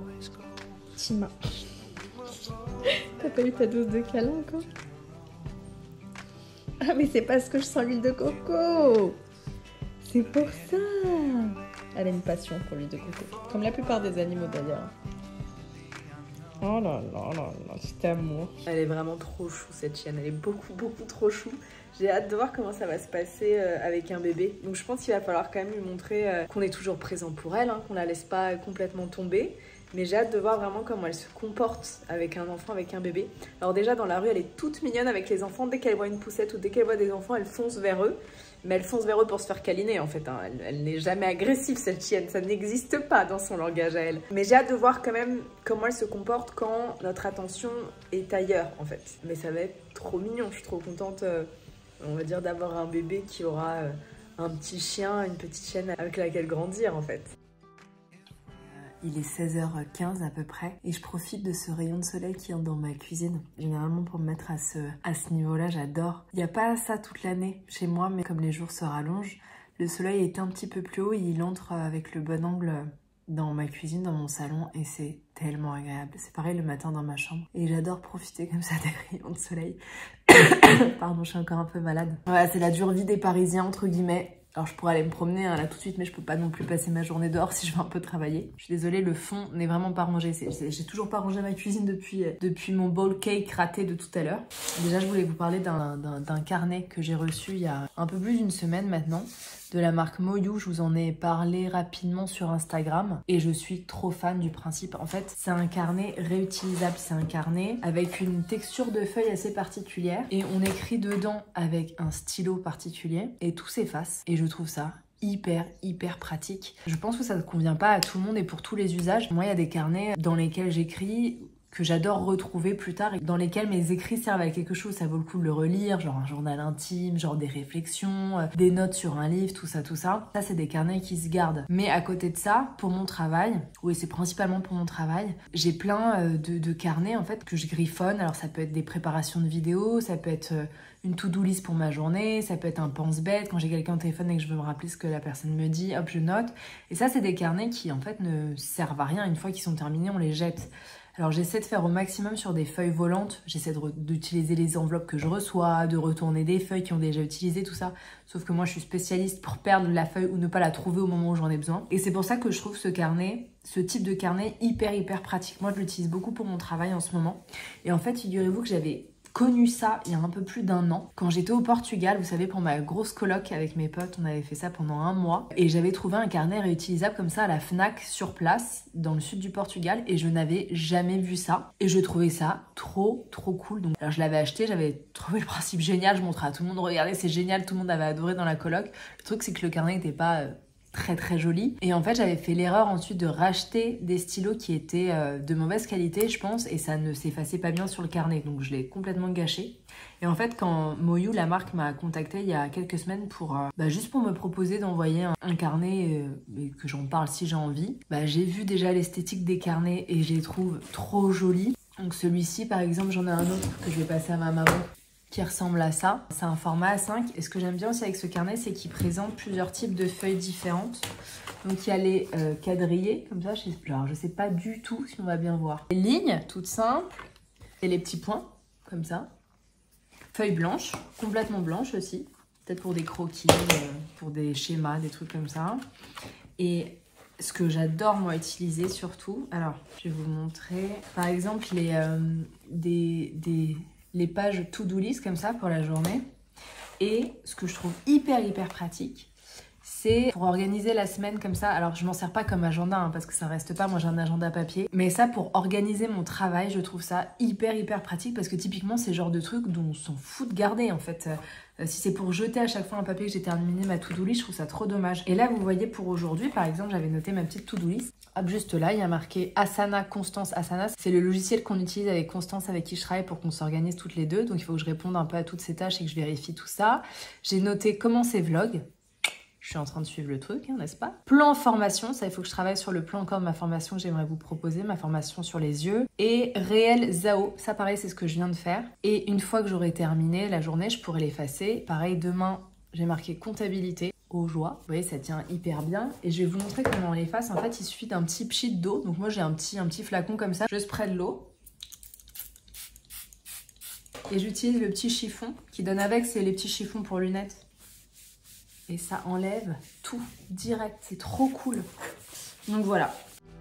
Tima. T'as pas eu ta dose de câlin encore ? Ah mais c'est parce que je sens l'huile de coco. C'est pour ça. Elle a une passion pour l'huile de coco. Comme la plupart des animaux d'ailleurs. Oh là, cet amour. Elle est vraiment trop chou cette chienne. Elle est beaucoup trop chou. J'ai hâte de voir comment ça va se passer avec un bébé. Donc je pense qu'il va falloir quand même lui montrer qu'on est toujours présent pour elle, qu'on la laisse pas complètement tomber. Mais j'ai hâte de voir vraiment comment elle se comporte avec un enfant, avec un bébé. Alors déjà dans la rue, elle est toute mignonne avec les enfants. Dès qu'elle voit une poussette ou dès qu'elle voit des enfants, elle fonce vers eux. Mais elle fonce vers eux pour se faire câliner en fait. Elle n'est jamais agressive cette chienne, ça n'existe pas dans son langage à elle. Mais j'ai hâte de voir quand même comment elle se comporte quand notre attention est ailleurs en fait. Mais ça va être trop mignon, je suis trop contente, on va dire, d'avoir un bébé qui aura un petit chien, une petite chienne avec laquelle grandir en fait. Il est 16h15 à peu près et je profite de ce rayon de soleil qui entre dans ma cuisine. Généralement pour me mettre à ce niveau-là, j'adore. Il n'y a pas ça toute l'année chez moi, mais comme les jours se rallongent, le soleil est un petit peu plus haut et il entre avec le bon angle dans ma cuisine, dans mon salon et c'est tellement agréable. C'est pareil le matin dans ma chambre et j'adore profiter comme ça des rayons de soleil. Pardon, je suis encore un peu malade. Voilà, c'est la dure vie des Parisiens entre guillemets. Alors je pourrais aller me promener là tout de suite, mais je peux pas non plus passer ma journée dehors si je veux un peu travailler. Je suis désolée, le fond n'est vraiment pas rangé. J'ai toujours pas rangé ma cuisine depuis mon bowl cake raté de tout à l'heure. Déjà, je voulais vous parler d'un carnet que j'ai reçu il y a un peu plus d'une semaine maintenant, de la marque Moyou. Je vous en ai parlé rapidement sur Instagram et je suis trop fan du principe. En fait, c'est un carnet réutilisable, c'est un carnet avec une texture de feuille assez particulière et on écrit dedans avec un stylo particulier et tout s'efface et je trouve ça hyper pratique. Je pense que ça ne convient pas à tout le monde et pour tous les usages. Moi, il y a des carnets dans lesquels j'écris que j'adore retrouver plus tard et dans lesquels mes écrits servent à quelque chose, ça vaut le coup de le relire, genre un journal intime, genre des réflexions, des notes sur un livre, tout ça. Ça, c'est des carnets qui se gardent. Mais à côté de ça, pour mon travail, oui, c'est principalement pour mon travail, j'ai plein de carnets en fait que je griffonne. Alors ça peut être des préparations de vidéos, ça peut être une to-do list pour ma journée, ça peut être un pense-bête, quand j'ai quelqu'un au téléphone et que je veux me rappeler ce que la personne me dit, hop, je note. Et ça, c'est des carnets qui en fait ne servent à rien. Une fois qu'ils sont terminés, on les jette. Alors j'essaie de faire au maximum sur des feuilles volantes, j'essaie d'utiliser les enveloppes que je reçois, de retourner des feuilles qui ont déjà utilisé tout ça, sauf que moi je suis spécialiste pour perdre la feuille ou ne pas la trouver au moment où j'en ai besoin. Et c'est pour ça que je trouve ce carnet, ce type de carnet hyper pratique. Moi je l'utilise beaucoup pour mon travail en ce moment. Et en fait, figurez-vous que j'avais connu ça il y a un peu plus d'1 an. Quand j'étais au Portugal, vous savez, pour ma grosse coloc avec mes potes, on avait fait ça pendant 1 mois. Et j'avais trouvé un carnet réutilisable comme ça à la Fnac sur place, dans le sud du Portugal. Et je n'avais jamais vu ça. Et je trouvais ça trop cool. Donc, alors je l'avais acheté, j'avais trouvé le principe génial. Je montrais à tout le monde, regardez, c'est génial, tout le monde avait adoré dans la coloc. Le truc, c'est que le carnet n'était pas très joli. Et en fait, j'avais fait l'erreur ensuite de racheter des stylos qui étaient de mauvaise qualité, je pense, et ça ne s'effaçait pas bien sur le carnet. Donc, je l'ai complètement gâché. Et en fait, quand Moyu, la marque, m'a contacté il y a quelques semaines pour juste pour me proposer d'envoyer un carnet et que j'en parle si j'ai envie, j'ai vu déjà l'esthétique des carnets et je les trouve trop jolis. Donc celui-ci, par exemple, j'en ai un autre que je vais passer à ma maman, qui ressemble à ça. C'est un format A5 et ce que j'aime bien aussi avec ce carnet, c'est qu'il présente plusieurs types de feuilles différentes. Donc il y a les quadrillés, comme ça, alors je sais pas du tout si on va bien voir. Les lignes, toutes simples, et les petits points, comme ça. Feuilles blanches, complètement blanches aussi, peut-être pour des croquis, pour des schémas, des trucs comme ça. Et ce que j'adore moi utiliser surtout, alors je vais vous montrer, par exemple les pages to-do list comme ça pour la journée. Et ce que je trouve hyper pratique, c'est pour organiser la semaine comme ça. Alors je m'en sers pas comme agenda parce que ça reste pas, moi j'ai un agenda papier. Mais ça, pour organiser mon travail, je trouve ça hyper pratique parce que typiquement c'est le genre de truc dont on s'en fout de garder en fait. Si c'est pour jeter à chaque fois un papier que j'ai terminé ma to-do list, je trouve ça trop dommage. Et là vous voyez pour aujourd'hui par exemple, j'avais noté ma petite to-do list. Hop, juste là, il y a marqué Asana, Constance. Asana, c'est le logiciel qu'on utilise avec Constance, avec qui je travaille pour qu'on s'organise toutes les deux. Donc il faut que je réponde un peu à toutes ces tâches et que je vérifie tout ça. J'ai noté commencer vlog. Je suis en train de suivre le truc, n'est-ce pas? Plan formation, ça il faut que je travaille sur le plan encore de ma formation que j'aimerais vous proposer, ma formation sur les yeux. Et réel Zao, ça pareil c'est ce que je viens de faire. Et une fois que j'aurai terminé la journée, je pourrai l'effacer. Pareil, demain, j'ai marqué comptabilité. Aux joies. Vous voyez, ça tient hyper bien. Et je vais vous montrer comment on les fasse. En fait, il suffit d'un petit pchit d'eau. Donc moi, j'ai un petit flacon comme ça. Je spray de l'eau. Et j'utilise le petit chiffon qui donne avec, c'est les petits chiffons pour lunettes. Et ça enlève tout direct. C'est trop cool. Donc voilà.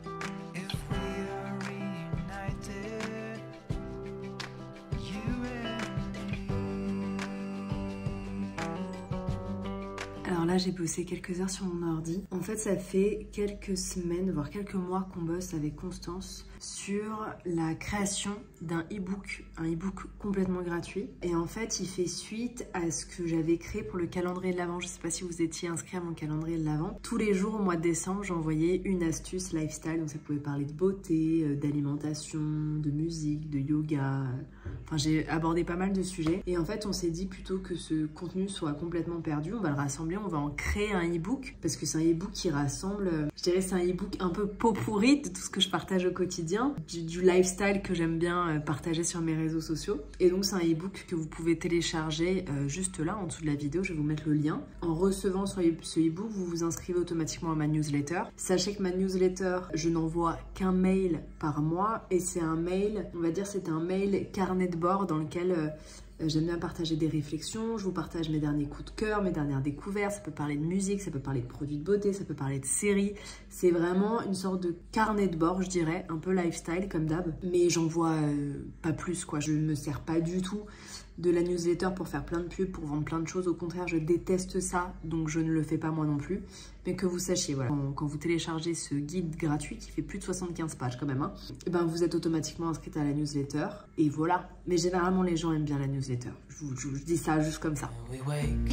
Alors là, j'ai bossé quelques heures sur mon ordi. En fait, ça fait quelques semaines, voire quelques mois qu'on bosse avec Constance sur la création d'un e-book, un e-book complètement gratuit. Et en fait, il fait suite à ce que j'avais créé pour le calendrier de l'Avent. Je ne sais pas si vous étiez inscrit à mon calendrier de l'Avent. Tous les jours au mois de décembre, j'envoyais une astuce lifestyle. Donc ça pouvait parler de beauté, d'alimentation, de musique, de yoga. Enfin, j'ai abordé pas mal de sujets. Et en fait, on s'est dit plutôt que ce contenu soit complètement perdu, on va le rassembler, on va en créer un e-book. Parce que c'est un e-book qui rassemble, je dirais c'est un e-book un peu pot pourri de tout ce que je partage au quotidien. Du lifestyle que j'aime bien partager sur mes réseaux sociaux. Et donc c'est un e-book que vous pouvez télécharger juste là, en dessous de la vidéo, je vais vous mettre le lien. En recevant ce e-book, vous vous inscrivez automatiquement à ma newsletter. Sachez que ma newsletter, je n'envoie qu'un mail par mois. Et c'est un mail, on va dire c'est un mail carnet de bord dans lequel j'aime bien partager des réflexions, je vous partage mes derniers coups de cœur, mes dernières découvertes, ça peut parler de musique, ça peut parler de produits de beauté, ça peut parler de séries. C'est vraiment une sorte de carnet de bord, je dirais, un peu lifestyle comme d'hab. Mais j'en vois pas plus, quoi. Je ne me sers pas du tout de la newsletter pour faire plein de pubs, pour vendre plein de choses. Au contraire, je déteste ça, donc je ne le fais pas moi non plus. Mais que vous sachiez, voilà, quand vous téléchargez ce guide gratuit qui fait plus de 75 pages quand même, et ben vous êtes automatiquement inscrite à la newsletter. Et voilà. Mais généralement, les gens aiment bien la newsletter. Je dis ça juste comme ça. We wake,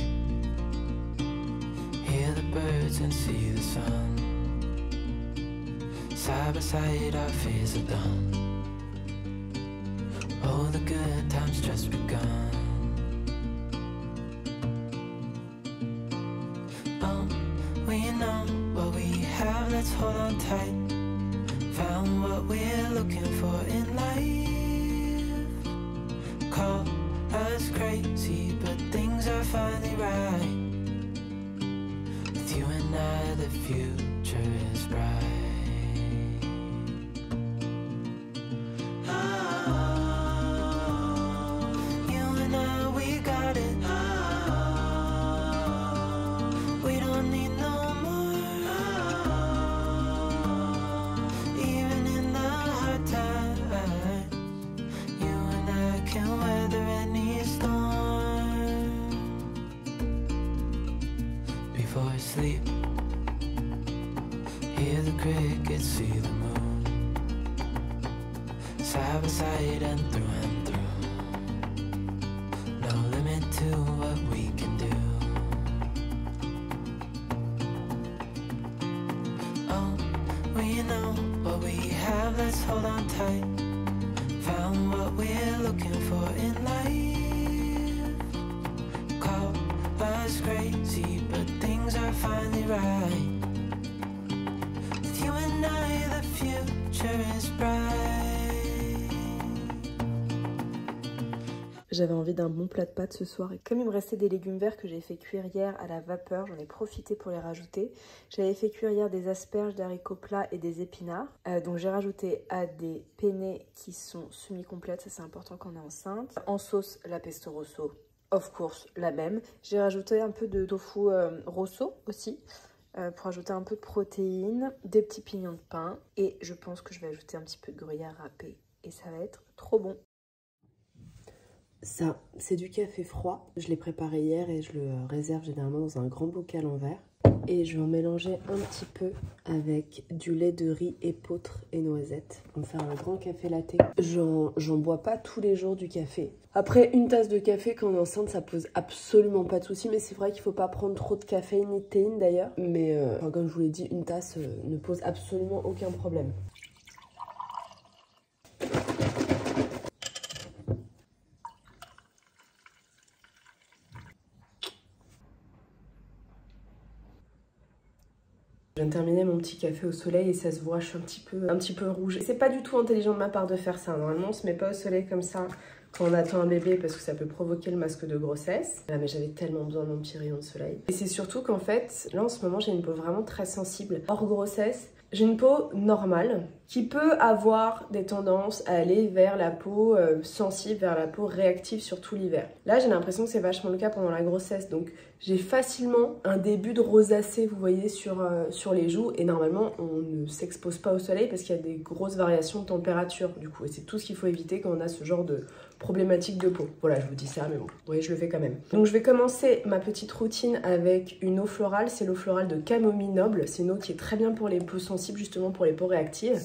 hear the birds and see the sun. Side by side, our fears are done. Oh, the good times just begun. Oh, we know what we have, let's hold on tight. Found what we're looking for in life. Call us crazy, but things are finally right. With you and I, the future is bright. Hear the crickets, see the moon, side by side and through. No limit to what we can do. Oh, we know what we have, let's hold on tight. Found what we're looking for in life. Call us crazy, but things are finally right. With you and I, the future is bright. J'avais envie d'un bon plat de pâtes ce soir et comme il me restait des légumes verts que j'ai fait cuire hier à la vapeur, j'en ai profité pour les rajouter. J'avais fait cuire hier des asperges, des haricots plats et des épinards. Donc j'ai rajouté à des penne qui sont semi-complètes, ça c'est important quand on est enceinte. En sauce, la pesto rosso, of course, la même. J'ai rajouté un peu de tofu rosso aussi. Pour ajouter un peu de protéines, des petits pignons de pain et je pense que je vais ajouter un petit peu de gruyère râpé et ça va être trop bon. Ça, c'est du café froid. Je l'ai préparé hier et je le réserve généralement dans un grand bocal en verre. Et je vais en mélanger un petit peu avec du lait de riz, épeautre et noisettes. On va faire un grand café latte. J'en bois pas tous les jours du café. Après, une tasse de café quand on est enceinte, ça pose absolument pas de soucis. Mais c'est vrai qu'il faut pas prendre trop de caféine ni de théine d'ailleurs. Mais comme je vous l'ai dit, une tasse ne pose absolument aucun problème. Je viens de terminer mon petit café au soleil et ça se voit, je suis un petit peu rouge. C'est pas du tout intelligent de ma part de faire ça. Normalement, on se met pas au soleil comme ça quand on attend un bébé parce que ça peut provoquer le masque de grossesse. Mais j'avais tellement besoin de mon petit rayon de soleil. Et c'est surtout qu'en fait, là en ce moment, j'ai une peau vraiment très sensible. Hors grossesse, j'ai une peau normale qui peut avoir des tendances à aller vers la peau sensible, vers la peau réactive, surtout l'hiver. Là, j'ai l'impression que c'est vachement le cas pendant la grossesse. Donc, j'ai facilement un début de rosacée, vous voyez, sur les joues. Et normalement, on ne s'expose pas au soleil parce qu'il y a des grosses variations de température, du coup. Et c'est tout ce qu'il faut éviter quand on a ce genre de problématique de peau. Voilà, je vous dis ça, mais bon, vous voyez, je le fais quand même. Donc, je vais commencer ma petite routine avec une eau florale. C'est l'eau florale de Camomille Noble. C'est une eau qui est très bien pour les peaux sensibles, justement pour les peaux réactives.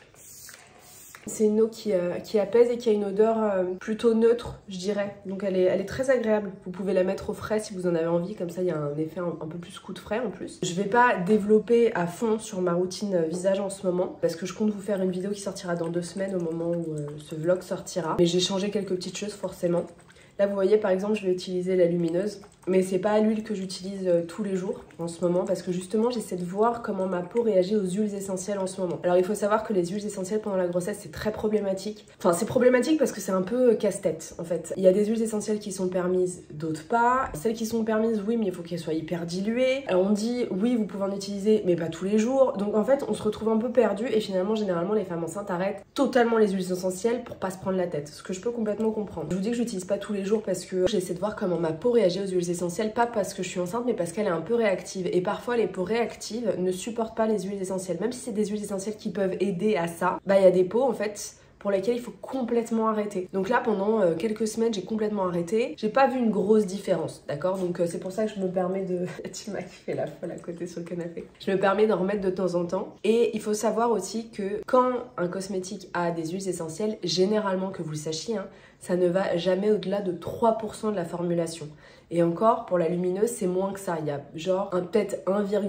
C'est une eau qui apaise et qui a une odeur plutôt neutre, je dirais. Donc elle est très agréable. Vous pouvez la mettre au frais si vous en avez envie. Comme ça, il y a un effet un peu plus coup de frais en plus. Je vais pas développer à fond sur ma routine visage en ce moment. Parce que je compte vous faire une vidéo qui sortira dans 2 semaines au moment où ce vlog sortira. Mais j'ai changé quelques petites choses forcément. Là, vous voyez, par exemple, je vais utiliser la lumineuse. Mais c'est pas l'huile que j'utilise tous les jours en ce moment parce que justement j'essaie de voir comment ma peau réagit aux huiles essentielles en ce moment. Alors il faut savoir que les huiles essentielles pendant la grossesse c'est très problématique. Enfin c'est problématique parce que c'est un peu casse-tête en fait. Il y a des huiles essentielles qui sont permises, d'autres pas. Celles qui sont permises oui mais il faut qu'elles soient hyper diluées. Alors on dit oui vous pouvez en utiliser mais pas tous les jours. Donc en fait on se retrouve un peu perdu et finalement généralement les femmes enceintes arrêtent totalement les huiles essentielles pour pas se prendre la tête. Ce que je peux complètement comprendre. Je vous dis que j'utilise pas tous les jours parce que j'essaie de voir comment ma peau réagit aux huiles essentielles, pas parce que je suis enceinte mais parce qu'elle est un peu réactive et parfois les peaux réactives ne supportent pas les huiles essentielles, même si c'est des huiles essentielles qui peuvent aider à ça, bah il y a des peaux en fait pour lesquelles il faut complètement arrêter. Donc là pendant quelques semaines j'ai complètement arrêté, j'ai pas vu une grosse différence, d'accord, donc c'est pour ça que je me permets de... Tima qui fait la folle à côté sur le canapé. Je me permets d'en remettre de temps en temps et il faut savoir aussi que quand un cosmétique a des huiles essentielles, généralement que vous le sachiez, hein, ça ne va jamais au-delà de 3% de la formulation. Et encore, pour la lumineuse, c'est moins que ça. Il y a genre peut-être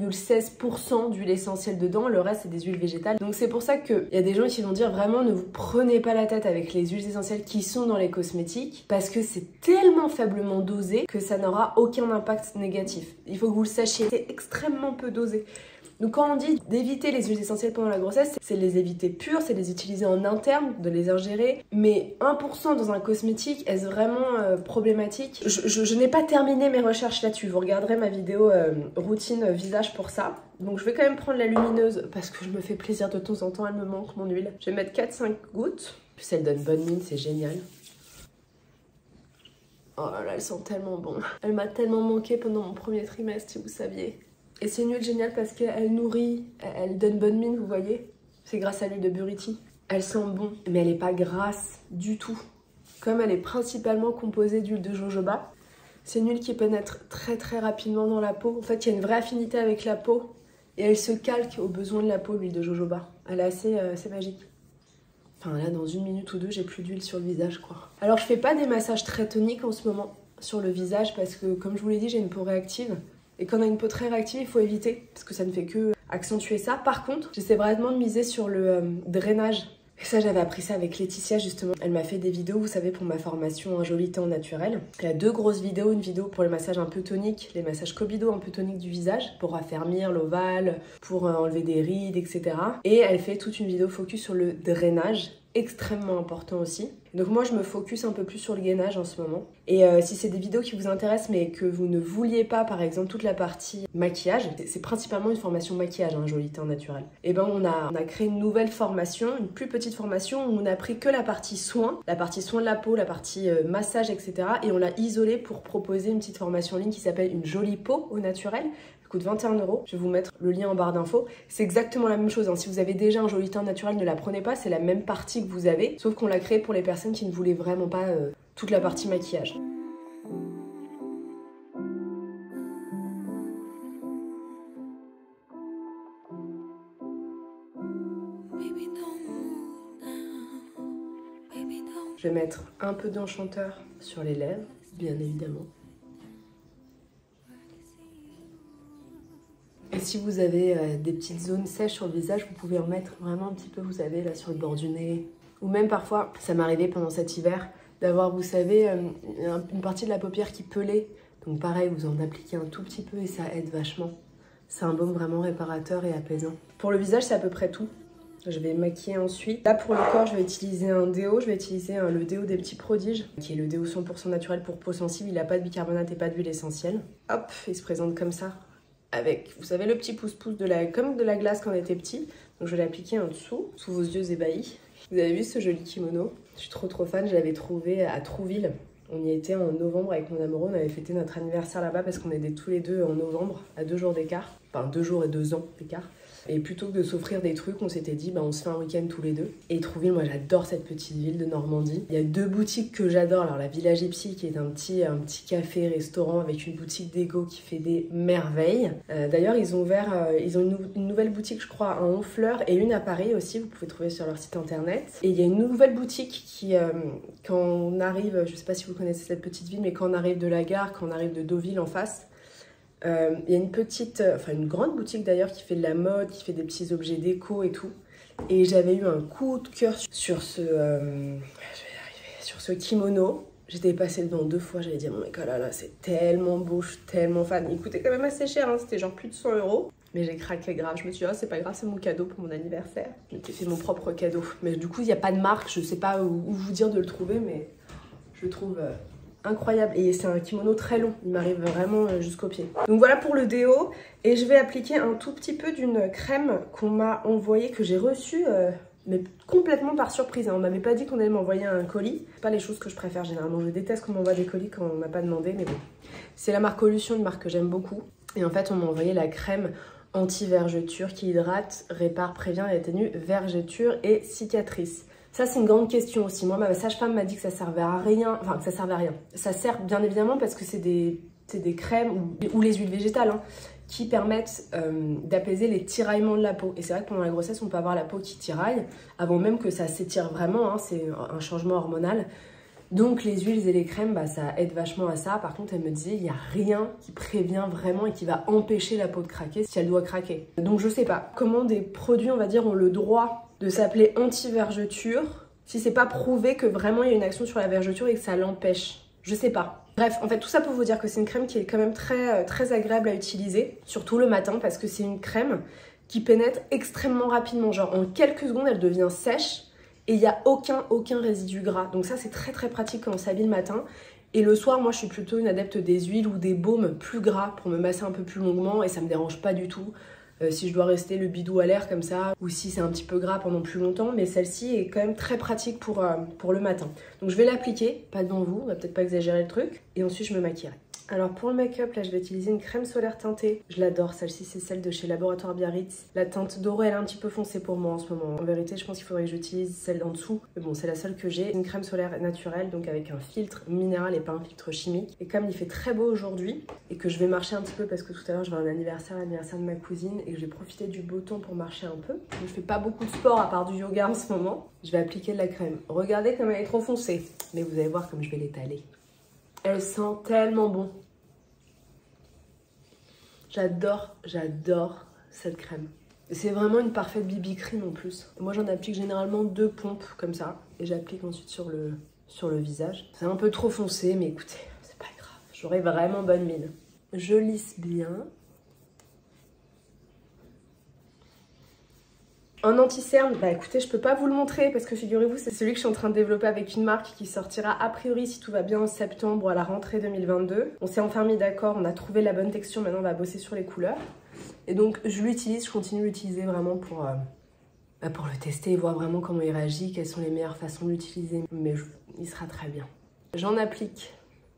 1,16% d'huile essentielle dedans. Le reste, c'est des huiles végétales. Donc c'est pour ça qu'il y a des gens qui vont dire vraiment ne vous prenez pas la tête avec les huiles essentielles qui sont dans les cosmétiques parce que c'est tellement faiblement dosé que ça n'aura aucun impact négatif. Il faut que vous le sachiez. C'est extrêmement peu dosé. Donc quand on dit d'éviter les huiles essentielles pendant la grossesse, c'est les éviter pures, c'est les utiliser en interne, de les ingérer. Mais 1% dans un cosmétique, est-ce vraiment problématique? Je n'ai pas terminé mes recherches là-dessus. Vous regarderez ma vidéo routine visage pour ça. Donc je vais quand même prendre la lumineuse parce que je me fais plaisir de temps en temps, elle me manque mon huile. Je vais mettre 4-5 gouttes. En plus elle donne bonne mine, c'est génial. Oh là là, elle sent tellement bon. Elle m'a tellement manqué pendant mon premier trimestre, si vous saviez. Et c'est une huile géniale parce qu'elle nourrit, elle donne bonne mine, vous voyez. C'est grâce à l'huile de Buriti. Elle sent bon, mais elle n'est pas grasse du tout. Comme elle est principalement composée d'huile de jojoba, c'est une huile qui pénètre très très rapidement dans la peau. En fait, il y a une vraie affinité avec la peau Et elle se calque aux besoins de la peau, l'huile de jojoba. Elle est assez magique. Enfin là, dans 1 minute ou 2, j'ai plus d'huile sur le visage, je crois. Alors je fais pas des massages très toniques en ce moment sur le visage parce que, comme je vous l'ai dit, j'ai une peau réactive. Et quand on a une peau très réactive, il faut éviter parce que ça ne fait que accentuer ça. Par contre, j'essaie vraiment de miser sur le drainage. Et ça, j'avais appris ça avec Laetitia justement. Elle m'a fait des vidéos, vous savez, pour ma formation Un joli teint naturel. Il y a 2 grosses vidéos, une vidéo pour les massages un peu toniques, les massages Kobido un peu toniques du visage, pour raffermir l'ovale, pour enlever des rides, etc. Et elle fait toute une vidéo focus sur le drainage, extrêmement important aussi. Donc moi je me focus un peu plus sur le gainage en ce moment. Et si c'est des vidéos qui vous intéressent mais que vous ne vouliez pas par exemple toute la partie maquillage, c'est principalement une formation maquillage, un joli teint naturel. Et ben on a créé une nouvelle formation, une plus petite formation où on a pris que la partie soins de la peau, la partie massage, etc. Et on l'a isolée pour proposer une petite formation en ligne qui s'appelle Une jolie peau au naturel. Coûte 21 €. Je vais vous mettre le lien en barre d'infos. C'est exactement la même chose, hein. Si vous avez déjà un joli teint naturel, ne la prenez pas, c'est la même partie que vous avez, sauf qu'on l'a créé pour les personnes qui ne voulaient vraiment pas toute la partie maquillage. Je vais mettre un peu d'enchanteur sur les lèvres, bien évidemment. Et si vous avez des petites zones sèches sur le visage, vous pouvez en mettre vraiment un petit peu, vous savez, là sur le bord du nez. Ou même parfois, ça m'est arrivé pendant cet hiver, d'avoir, vous savez, une partie de la paupière qui pelait. Donc pareil, vous en appliquez un tout petit peu et ça aide vachement. C'est un baume vraiment réparateur et apaisant. Pour le visage, c'est à peu près tout. Je vais maquiller ensuite. Là, pour le corps, je vais utiliser un déo. Je vais utiliser le déo des petits prodiges, qui est le déo 100% naturel pour peau sensible. Il n'a pas de bicarbonate et pas d'huile essentielle. Hop, il se présente comme ça. Avec, vous savez, le petit pouce-pouce comme de la glace quand on était petit. Donc je vais l'appliquer en dessous, sous vos yeux ébahis. Vous avez vu ce joli kimono? Je suis trop fan, je l'avais trouvé à Trouville. On y était en novembre avec mon amoureux, on avait fêté notre anniversaire là-bas parce qu'on était tous les deux en novembre, à 2 jours d'écart. Enfin 2 jours et 2 ans d'écart. Et plutôt que de s'offrir des trucs, on s'était dit, bah, on se fait un week-end tous les deux. Et Trouville, moi j'adore cette petite ville de Normandie. Il y a 2 boutiques que j'adore. Alors la Villa Gypsy qui est un petit café-restaurant avec une boutique d'égo qui fait des merveilles. D'ailleurs ils ont ouvert, ils ont une nouvelle boutique je crois à Honfleur et une à Paris aussi, vous pouvez trouver sur leur site internet. Et il y a une nouvelle boutique qui, quand on arrive, je sais pas si vous connaissez cette petite ville, mais quand on arrive de la gare, quand on arrive de Deauville en face, il y a une petite, une grande boutique d'ailleurs qui fait de la mode, qui fait des petits objets déco et tout. Et j'avais eu un coup de cœur sur ce, sur ce kimono. J'étais passée devant 2 fois, j'avais dit, oh mec, oh là là, c'est tellement beau, je suis tellement fan. Il coûtait quand même assez cher, hein, c'était genre plus de 100 €. Mais j'ai craqué grave, je me suis dit, oh, c'est pas grave, c'est mon cadeau pour mon anniversaire. Je m'étais fait mon propre cadeau. Mais du coup, il n'y a pas de marque, je sais pas où vous dire de le trouver, mais je le trouve incroyable. Et c'est un kimono très long, il m'arrive vraiment jusqu'aux pieds. Donc voilà pour le déo. Et je vais appliquer un tout petit peu d'une crème qu'on m'a envoyée, que j'ai reçue, mais complètement par surprise. On m'avait pas dit qu'on allait m'envoyer un colis. C'est pas les choses que je préfère généralement. Je déteste qu'on m'envoie des colis quand on m'a pas demandé, mais bon. C'est la marque Olution, une marque que j'aime beaucoup. Et en fait, on m'a envoyé la crème anti-vergeture qui hydrate, répare, prévient et atténue vergeture et cicatrices. Ça, c'est une grande question aussi. Moi, ma sage-femme m'a dit que ça servait à rien. Enfin, que ça servait à rien. Ça sert bien évidemment parce que c'est des crèmes ou les huiles végétales hein, qui permettent d'apaiser les tiraillements de la peau. Et c'est vrai que pendant la grossesse, on peut avoir la peau qui tiraille avant même que ça s'étire vraiment. Hein, c'est un changement hormonal. Donc les huiles et les crèmes, bah, ça aide vachement à ça. Par contre, elle me disait, il n'y a rien qui prévient vraiment et qui va empêcher la peau de craquer si elle doit craquer. Donc je sais pas comment des produits, on va dire, ont le droit de s'appeler anti-vergeture si c'est pas prouvé que vraiment il y a une action sur la vergeture et que ça l'empêche. Je sais pas. Bref, en fait, tout ça pour vous dire que c'est une crème qui est quand même très agréable à utiliser, surtout le matin, parce que c'est une crème qui pénètre extrêmement rapidement. Genre en quelques secondes, elle devient sèche. Et il n'y a aucun résidu gras. Donc ça, c'est très pratique quand on s'habille le matin. Et le soir, moi, je suis plutôt une adepte des huiles ou des baumes plus gras pour me masser un peu plus longuement. Et ça me dérange pas du tout si je dois rester le bidou à l'air comme ça. Ou si c'est un petit peu gras pendant plus longtemps. Mais celle-ci est quand même très pratique pour le matin. Donc je vais l'appliquer, pas devant vous. On va peut-être pas exagérer le truc. Et ensuite, je me maquillerai. Alors pour le make-up, là je vais utiliser une crème solaire teintée. Je l'adore, celle-ci c'est celle de chez Laboratoire Biarritz. La teinte dorée elle est un petit peu foncée pour moi en ce moment. En vérité je pense qu'il faudrait que j'utilise celle d'en dessous. Mais bon c'est la seule que j'ai. Une crème solaire naturelle, donc avec un filtre minéral et pas un filtre chimique. Et comme il fait très beau aujourd'hui et que je vais marcher un petit peu parce que tout à l'heure je vais à un anniversaire, l'anniversaire de ma cousine, et que j'ai profité du beau temps pour marcher un peu. Donc je fais pas beaucoup de sport à part du yoga en ce moment. Je vais appliquer de la crème. Regardez comme elle est trop foncée. Mais vous allez voir comme je vais l'étaler. Elle sent tellement bon. J'adore cette crème. C'est vraiment une parfaite BB cream en plus. Moi j'en applique généralement 2 pompes comme ça. Et j'applique ensuite sur le visage. C'est un peu trop foncé mais écoutez, c'est pas grave. J'aurai vraiment bonne mine. Je lisse bien. Un anti-cerne, bah écoutez, je peux pas vous le montrer parce que figurez-vous, c'est celui que je suis en train de développer avec une marque qui sortira a priori, si tout va bien, en septembre à la rentrée 2022. On s'est enfin mis d'accord, on a trouvé la bonne texture, maintenant on va bosser sur les couleurs. Et donc je l'utilise, je continue de l'utiliser vraiment pour le tester et voir vraiment comment il réagit, quelles sont les meilleures façons de l'utiliser. Mais il sera très bien. J'en applique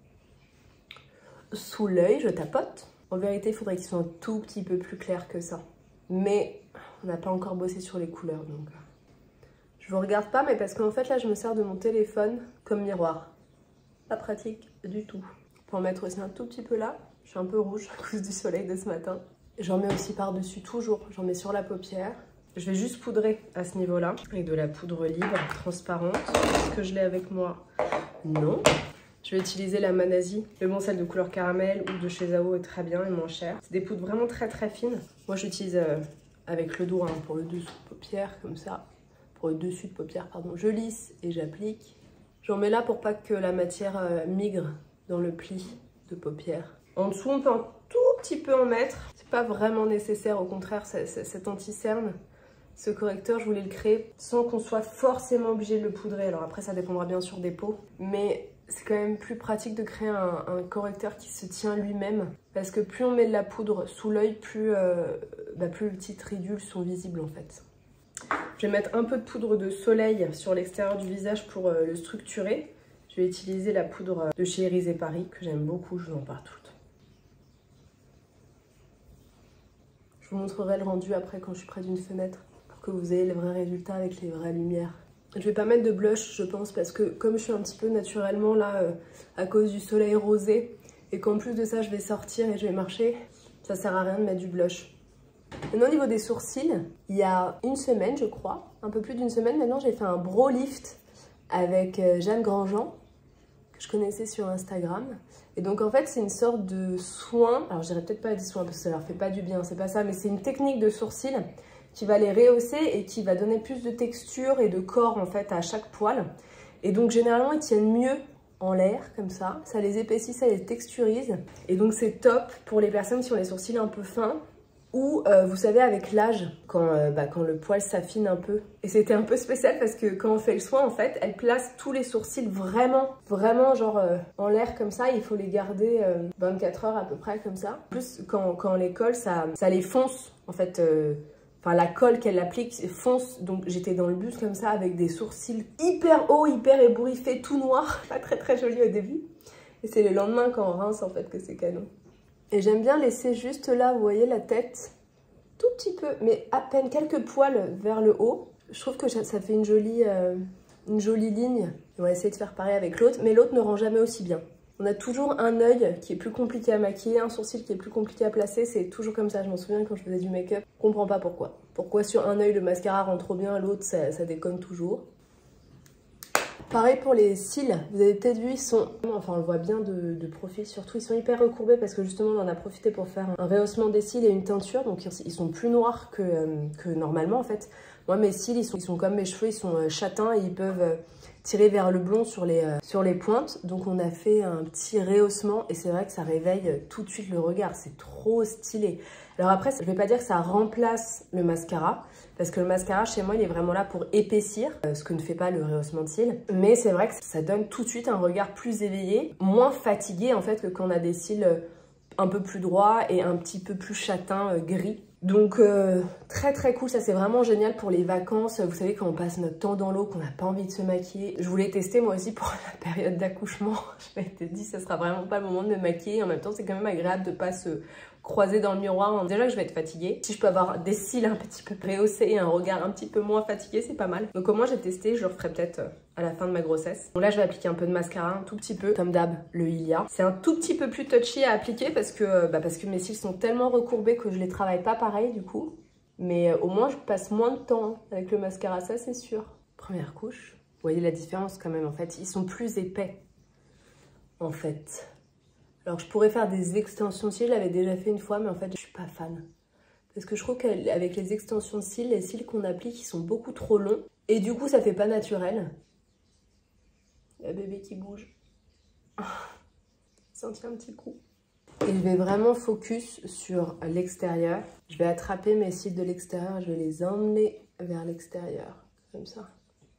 sous l'œil, je tapote. En vérité, il faudrait qu'il soit un tout petit peu plus clair que ça. Mais on n'a pas encore bossé sur les couleurs, donc je vous regarde pas, mais parce qu'en fait là je me sers de mon téléphone comme miroir. Pas pratique du tout. Pour en mettre aussi un tout petit peu là. Je suis un peu rouge à cause du soleil de ce matin. J'en mets aussi par-dessus toujours, j'en mets sur la paupière. Je vais juste poudrer à ce niveau-là avec de la poudre libre, transparente. Est-ce que je l'ai avec moi? Non. Je vais utiliser la Manasi. Mais bon, celle de couleur caramel ou de chez Zao est très bien et moins chère. C'est des poudres vraiment très fines. Moi, j'utilise avec le doigt pour le dessous de paupière, comme ça. Pour le dessus de paupière, pardon. Je lisse et j'applique. J'en mets là pour pas que la matière migre dans le pli de paupière. En dessous, on peut un tout petit peu en mettre. C'est pas vraiment nécessaire, au contraire, cet anti-cerne. Ce correcteur, je voulais le créer sans qu'on soit forcément obligé de le poudrer. Alors après, ça dépendra bien sûr des peaux. Mais c'est quand même plus pratique de créer un correcteur qui se tient lui-même. Parce que plus on met de la poudre sous l'œil, plus les petites ridules sont visibles en fait. Je vais mettre un peu de poudre de soleil sur l'extérieur du visage pour le structurer. Je vais utiliser la poudre de chez Iris et Paris, que j'aime beaucoup, je vous en parle tout le temps. Je vous montrerai le rendu après quand je suis près d'une fenêtre, pour que vous ayez le vrai résultat avec les vraies lumières. Je vais pas mettre de blush, je pense, parce que comme je suis un petit peu naturellement là, à cause du soleil rosé, et qu'en plus de ça, je vais sortir et je vais marcher, ça sert à rien de mettre du blush. Maintenant, au niveau des sourcils, il y a une semaine, je crois, un peu plus d'une semaine maintenant, j'ai fait un brow lift avec Jeanne Grandjean, que je connaissais sur Instagram. Et donc, en fait, c'est une sorte de soin, alors je dirais peut-être pas des soins parce que ça leur fait pas du bien, c'est pas ça, mais c'est une technique de sourcils qui va les rehausser et qui va donner plus de texture et de corps en fait à chaque poil. Et donc généralement ils tiennent mieux en l'air comme ça les épaissit, ça les texturise. Et donc c'est top pour les personnes qui ont les sourcils un peu fins ou vous savez avec l'âge quand le poil s'affine un peu. Et c'était un peu spécial parce que quand on fait le soin en fait, elle place tous les sourcils vraiment genre en l'air comme ça. Il faut les garder 24 heures à peu près comme ça. En plus quand on les colle ça les fonce en fait. Enfin, la colle qu'elle applique fonce, donc j'étais dans le bus comme ça avec des sourcils hyper hauts, hyper ébouriffés, tout noir, pas très joli au début. Et c'est le lendemain quand on rince en fait que c'est canon. Et j'aime bien laisser juste là, vous voyez la tête, tout petit peu, mais à peine quelques poils vers le haut. Je trouve que ça fait une jolie ligne. On va essayer de faire pareil avec l'autre, mais l'autre ne rend jamais aussi bien. On a toujours un œil qui est plus compliqué à maquiller, un sourcil qui est plus compliqué à placer, c'est toujours comme ça. Je m'en souviens quand je faisais du make-up, je comprends pas pourquoi. Pourquoi sur un œil le mascara rentre trop bien, l'autre ça déconne toujours. Pareil pour les cils, vous avez peut-être vu, ils sont, enfin on le voit bien de profil surtout, ils sont hyper recourbés parce que justement on en a profité pour faire un rehaussement des cils et une teinture, donc ils sont plus noirs que normalement en fait. Moi mes cils ils sont comme mes cheveux, ils sont châtains et ils peuvent tirer vers le blond sur les pointes. Donc on a fait un petit rehaussement et c'est vrai que ça réveille tout de suite le regard, c'est trop stylé. Alors après, je vais pas dire que ça remplace le mascara, parce que le mascara chez moi il est vraiment là pour épaissir, ce que ne fait pas le rehaussement de cils. Mais c'est vrai que ça donne tout de suite un regard plus éveillé, moins fatigué en fait que quand on a des cils un peu plus droit et un petit peu plus châtain gris. Donc très très cool, ça c'est vraiment génial pour les vacances. Vous savez, quand on passe notre temps dans l'eau, qu'on n'a pas envie de se maquiller. Je voulais tester moi aussi pour la période d'accouchement. Je m'étais dit ça sera vraiment pas le moment de me maquiller. En même temps c'est quand même agréable de pas se croiser dans le miroir. Déjà que je vais être fatiguée. Si je peux avoir des cils un petit peu rehaussés et un regard un petit peu moins fatigué, c'est pas mal. Donc au moins j'ai testé, je le referai peut-être à la fin de ma grossesse. Bon là je vais appliquer un peu de mascara, un tout petit peu. Comme d'hab, le Ilia. C'est un tout petit peu plus touchy à appliquer parce que mes cils sont tellement recourbés que je les travaille pas pareil du coup. Mais au moins je passe moins de temps avec le mascara, ça c'est sûr. Première couche. Vous voyez la différence quand même en fait. Ils sont plus épais en fait. Alors je pourrais faire des extensions de cils, je l'avais déjà fait une fois mais en fait je suis pas fan. Parce que je trouve qu'avec les extensions de cils, les cils qu'on applique ils sont beaucoup trop longs. Et du coup ça fait pas naturel. Il y a bébé qui bouge. Senti un petit coup. Et je vais vraiment focus sur l'extérieur. Je vais attraper mes cils de l'extérieur, je vais les emmener vers l'extérieur. Comme ça.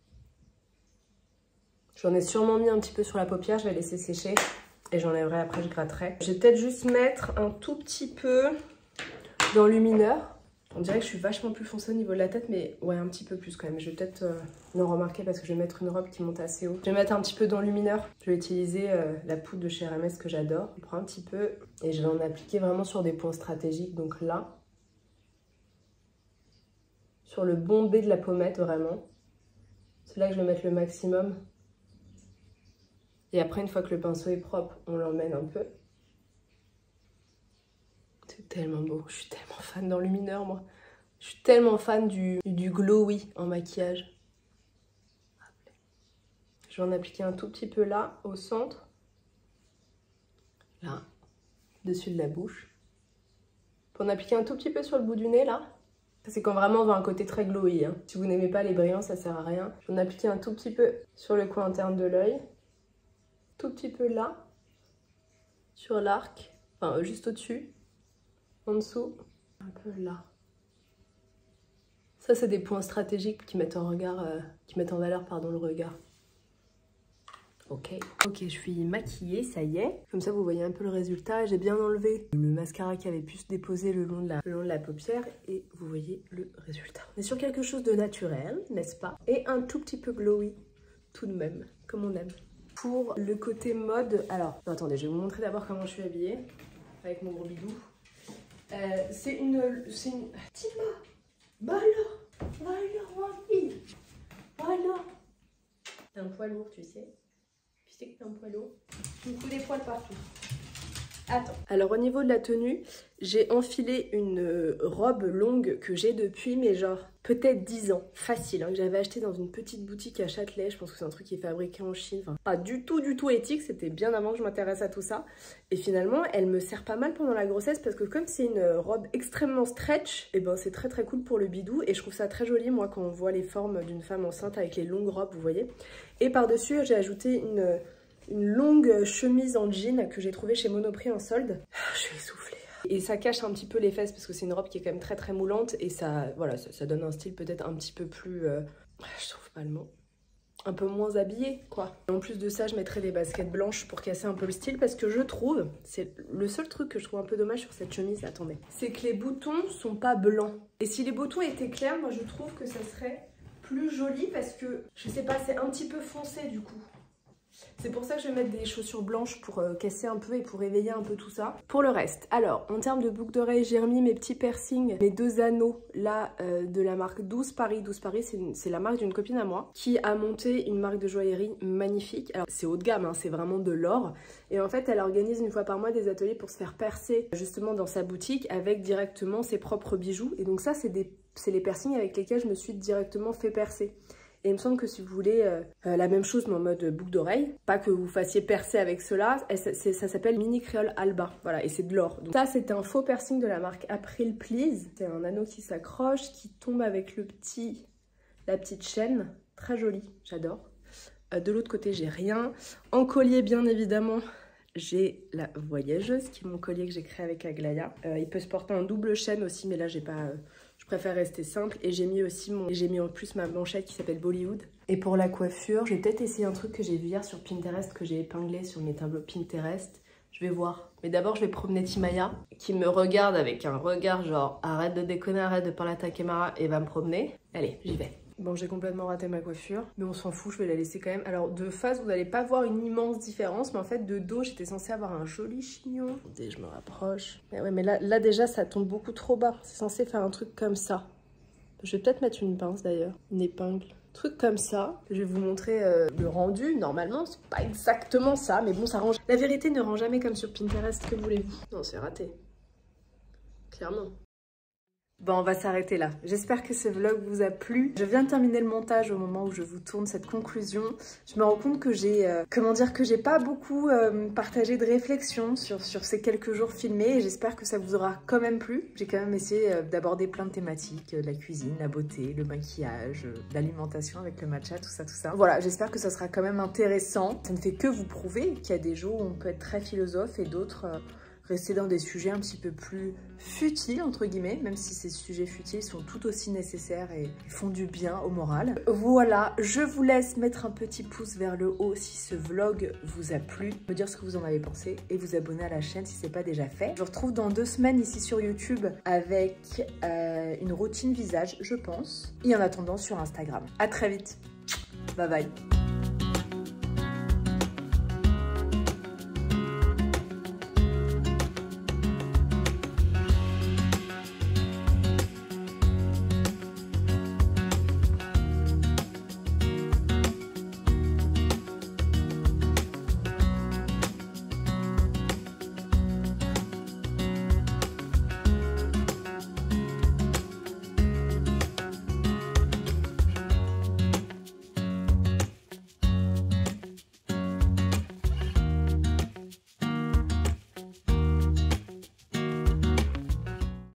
J'en ai sûrement mis un petit peu sur la paupière, je vais laisser sécher. Et j'enlèverai après, je gratterai. Je vais peut-être juste mettre un tout petit peu d'enlumineur. On dirait que je suis vachement plus foncée au niveau de la tête, mais ouais, un petit peu plus quand même. Je vais peut-être le remarquer parce que je vais mettre une robe qui monte assez haut. Je vais mettre un petit peu d'enlumineur. Je vais utiliser la poudre de chez Hermès que j'adore. Je prends un petit peu et je vais en appliquer vraiment sur des points stratégiques. Donc là, sur le bombé de la pommette vraiment. C'est là que je vais mettre le maximum. Et après, une fois que le pinceau est propre, on l'emmène un peu. C'est tellement beau. Je suis tellement fan d'enlumineur, moi. Je suis tellement fan du glowy en maquillage. Je vais en appliquer un tout petit peu là, au centre. Là, dessus de la bouche. Pour en appliquer un tout petit peu sur le bout du nez, là. C'est quand vraiment on veut un côté très glowy. Hein. Si vous n'aimez pas les brillants, ça sert à rien. Je vais en appliquer un tout petit peu sur le coin interne de l'œil. Tout petit peu là, sur l'arc, enfin juste au-dessus, en dessous, un peu là. Ça c'est des points stratégiques qui mettent en valeur le regard. Ok, je suis maquillée, ça y est. Comme ça vous voyez un peu le résultat. J'ai bien enlevé le mascara qui avait pu se déposer le long de la paupière et vous voyez le résultat. On est sur quelque chose de naturel, n'est-ce pas? Et un tout petit peu glowy, tout de même, comme on aime. Pour le côté mode, alors, non, attendez, je vais vous montrer d'abord comment je suis habillée, avec mon gros bidou. C'est une... Tima, bah alors, mamie, voilà. T'as un poil lourd, tu sais. Tu sais que t'as un poil lourd. Tu me fous des poils partout. Attends. Alors au niveau de la tenue, j'ai enfilé une robe longue que j'ai depuis, mais genre peut-être 10 ans, facile, hein, que j'avais acheté dans une petite boutique à Châtelet. Je pense que c'est un truc qui est fabriqué en Chine. Enfin, pas du tout éthique, c'était bien avant que je m'intéresse à tout ça. Et finalement, elle me sert pas mal pendant la grossesse parce que comme c'est une robe extrêmement stretch, et ben c'est très très cool pour le bidou. Et je trouve ça très joli, moi, quand on voit les formes d'une femme enceinte avec les longues robes, vous voyez. Et par-dessus, j'ai ajouté une longue chemise en jean que j'ai trouvée chez Monoprix en solde. Je suis essoufflée. Et ça cache un petit peu les fesses parce que c'est une robe qui est quand même très très moulante et ça, voilà, ça donne un style peut-être un petit peu plus, je trouve pas le mot, un peu moins habillé quoi. Et en plus de ça, je mettrai des baskets blanches pour casser un peu le style parce que je trouve, c'est le seul truc que je trouve un peu dommage sur cette chemise, attendez, c'est que les boutons sont pas blancs. Et si les boutons étaient clairs, moi je trouve que ça serait plus joli parce que, je sais pas, c'est un petit peu foncé du coup. C'est pour ça que je vais mettre des chaussures blanches pour casser un peu et pour éveiller un peu tout ça. Pour le reste, alors en termes de boucles d'oreilles, j'ai remis mes petits piercings, mes 2 anneaux là de la marque 12 Paris. 12 Paris, c'est la marque d'une copine à moi qui a monté une marque de joaillerie magnifique. Alors c'est haut de gamme, hein, c'est vraiment de l'or. Et en fait, elle organise une fois par mois des ateliers pour se faire percer justement dans sa boutique avec directement ses propres bijoux. Et donc ça, c'est les piercings avec lesquels je me suis directement fait percer. Et il me semble que si vous voulez la même chose mais en mode boucle d'oreille, pas que vous fassiez percer avec cela, ça s'appelle Mini Créole Alba, voilà, et c'est de l'or. Donc ça c'est un faux piercing de la marque April Please, c'est un anneau qui s'accroche, qui tombe avec la petite chaîne, très jolie, j'adore. De l'autre côté j'ai rien. En collier bien évidemment, j'ai la voyageuse qui est mon collier que j'ai créé avec Aglaya. Il peut se porter en double chaîne aussi mais là j'ai pas... Je préfère rester simple et j'ai mis en plus ma manchette qui s'appelle Bollywood. Et pour la coiffure, je vais peut-être essayer un truc que j'ai vu hier sur Pinterest, que j'ai épinglé sur mes tableaux Pinterest. Je vais voir. Mais d'abord, je vais promener Timaya, qui me regarde avec un regard genre arrête de déconner, arrête de parler à ta caméra et va me promener. Allez, j'y vais. Bon, j'ai complètement raté ma coiffure, mais on s'en fout, je vais la laisser quand même. Alors, de face, vous n'allez pas voir une immense différence, mais en fait, de dos, j'étais censée avoir un joli chignon. Attendez, je me rapproche. Mais ouais, mais là déjà, ça tombe beaucoup trop bas. C'est censé faire un truc comme ça. Je vais peut-être mettre une pince d'ailleurs, une épingle. Truc comme ça. Je vais vous montrer le rendu. Normalement, c'est pas exactement ça, mais bon, ça range. La vérité ne rend jamais comme sur Pinterest, que voulez-vous? Non, c'est raté. Clairement. Bon, on va s'arrêter là. J'espère que ce vlog vous a plu. Je viens de terminer le montage au moment où je vous tourne cette conclusion. Je me rends compte que j'ai pas beaucoup partagé de réflexion sur ces quelques jours filmés et j'espère que ça vous aura quand même plu. J'ai quand même essayé d'aborder plein de thématiques, la cuisine, la beauté, le maquillage, l'alimentation avec le matcha, tout ça. Voilà, j'espère que ça sera quand même intéressant. Ça ne fait que vous prouver qu'il y a des jours où on peut être très philosophe et d'autres... rester dans des sujets un petit peu plus futiles, entre guillemets, même si ces sujets futiles sont tout aussi nécessaires et font du bien au moral. Voilà, je vous laisse mettre un petit pouce vers le haut si ce vlog vous a plu, me dire ce que vous en avez pensé et vous abonner à la chaîne si ce n'est pas déjà fait. Je vous retrouve dans 2 semaines ici sur YouTube avec une routine visage, je pense, et en attendant sur Instagram. À très vite, bye bye.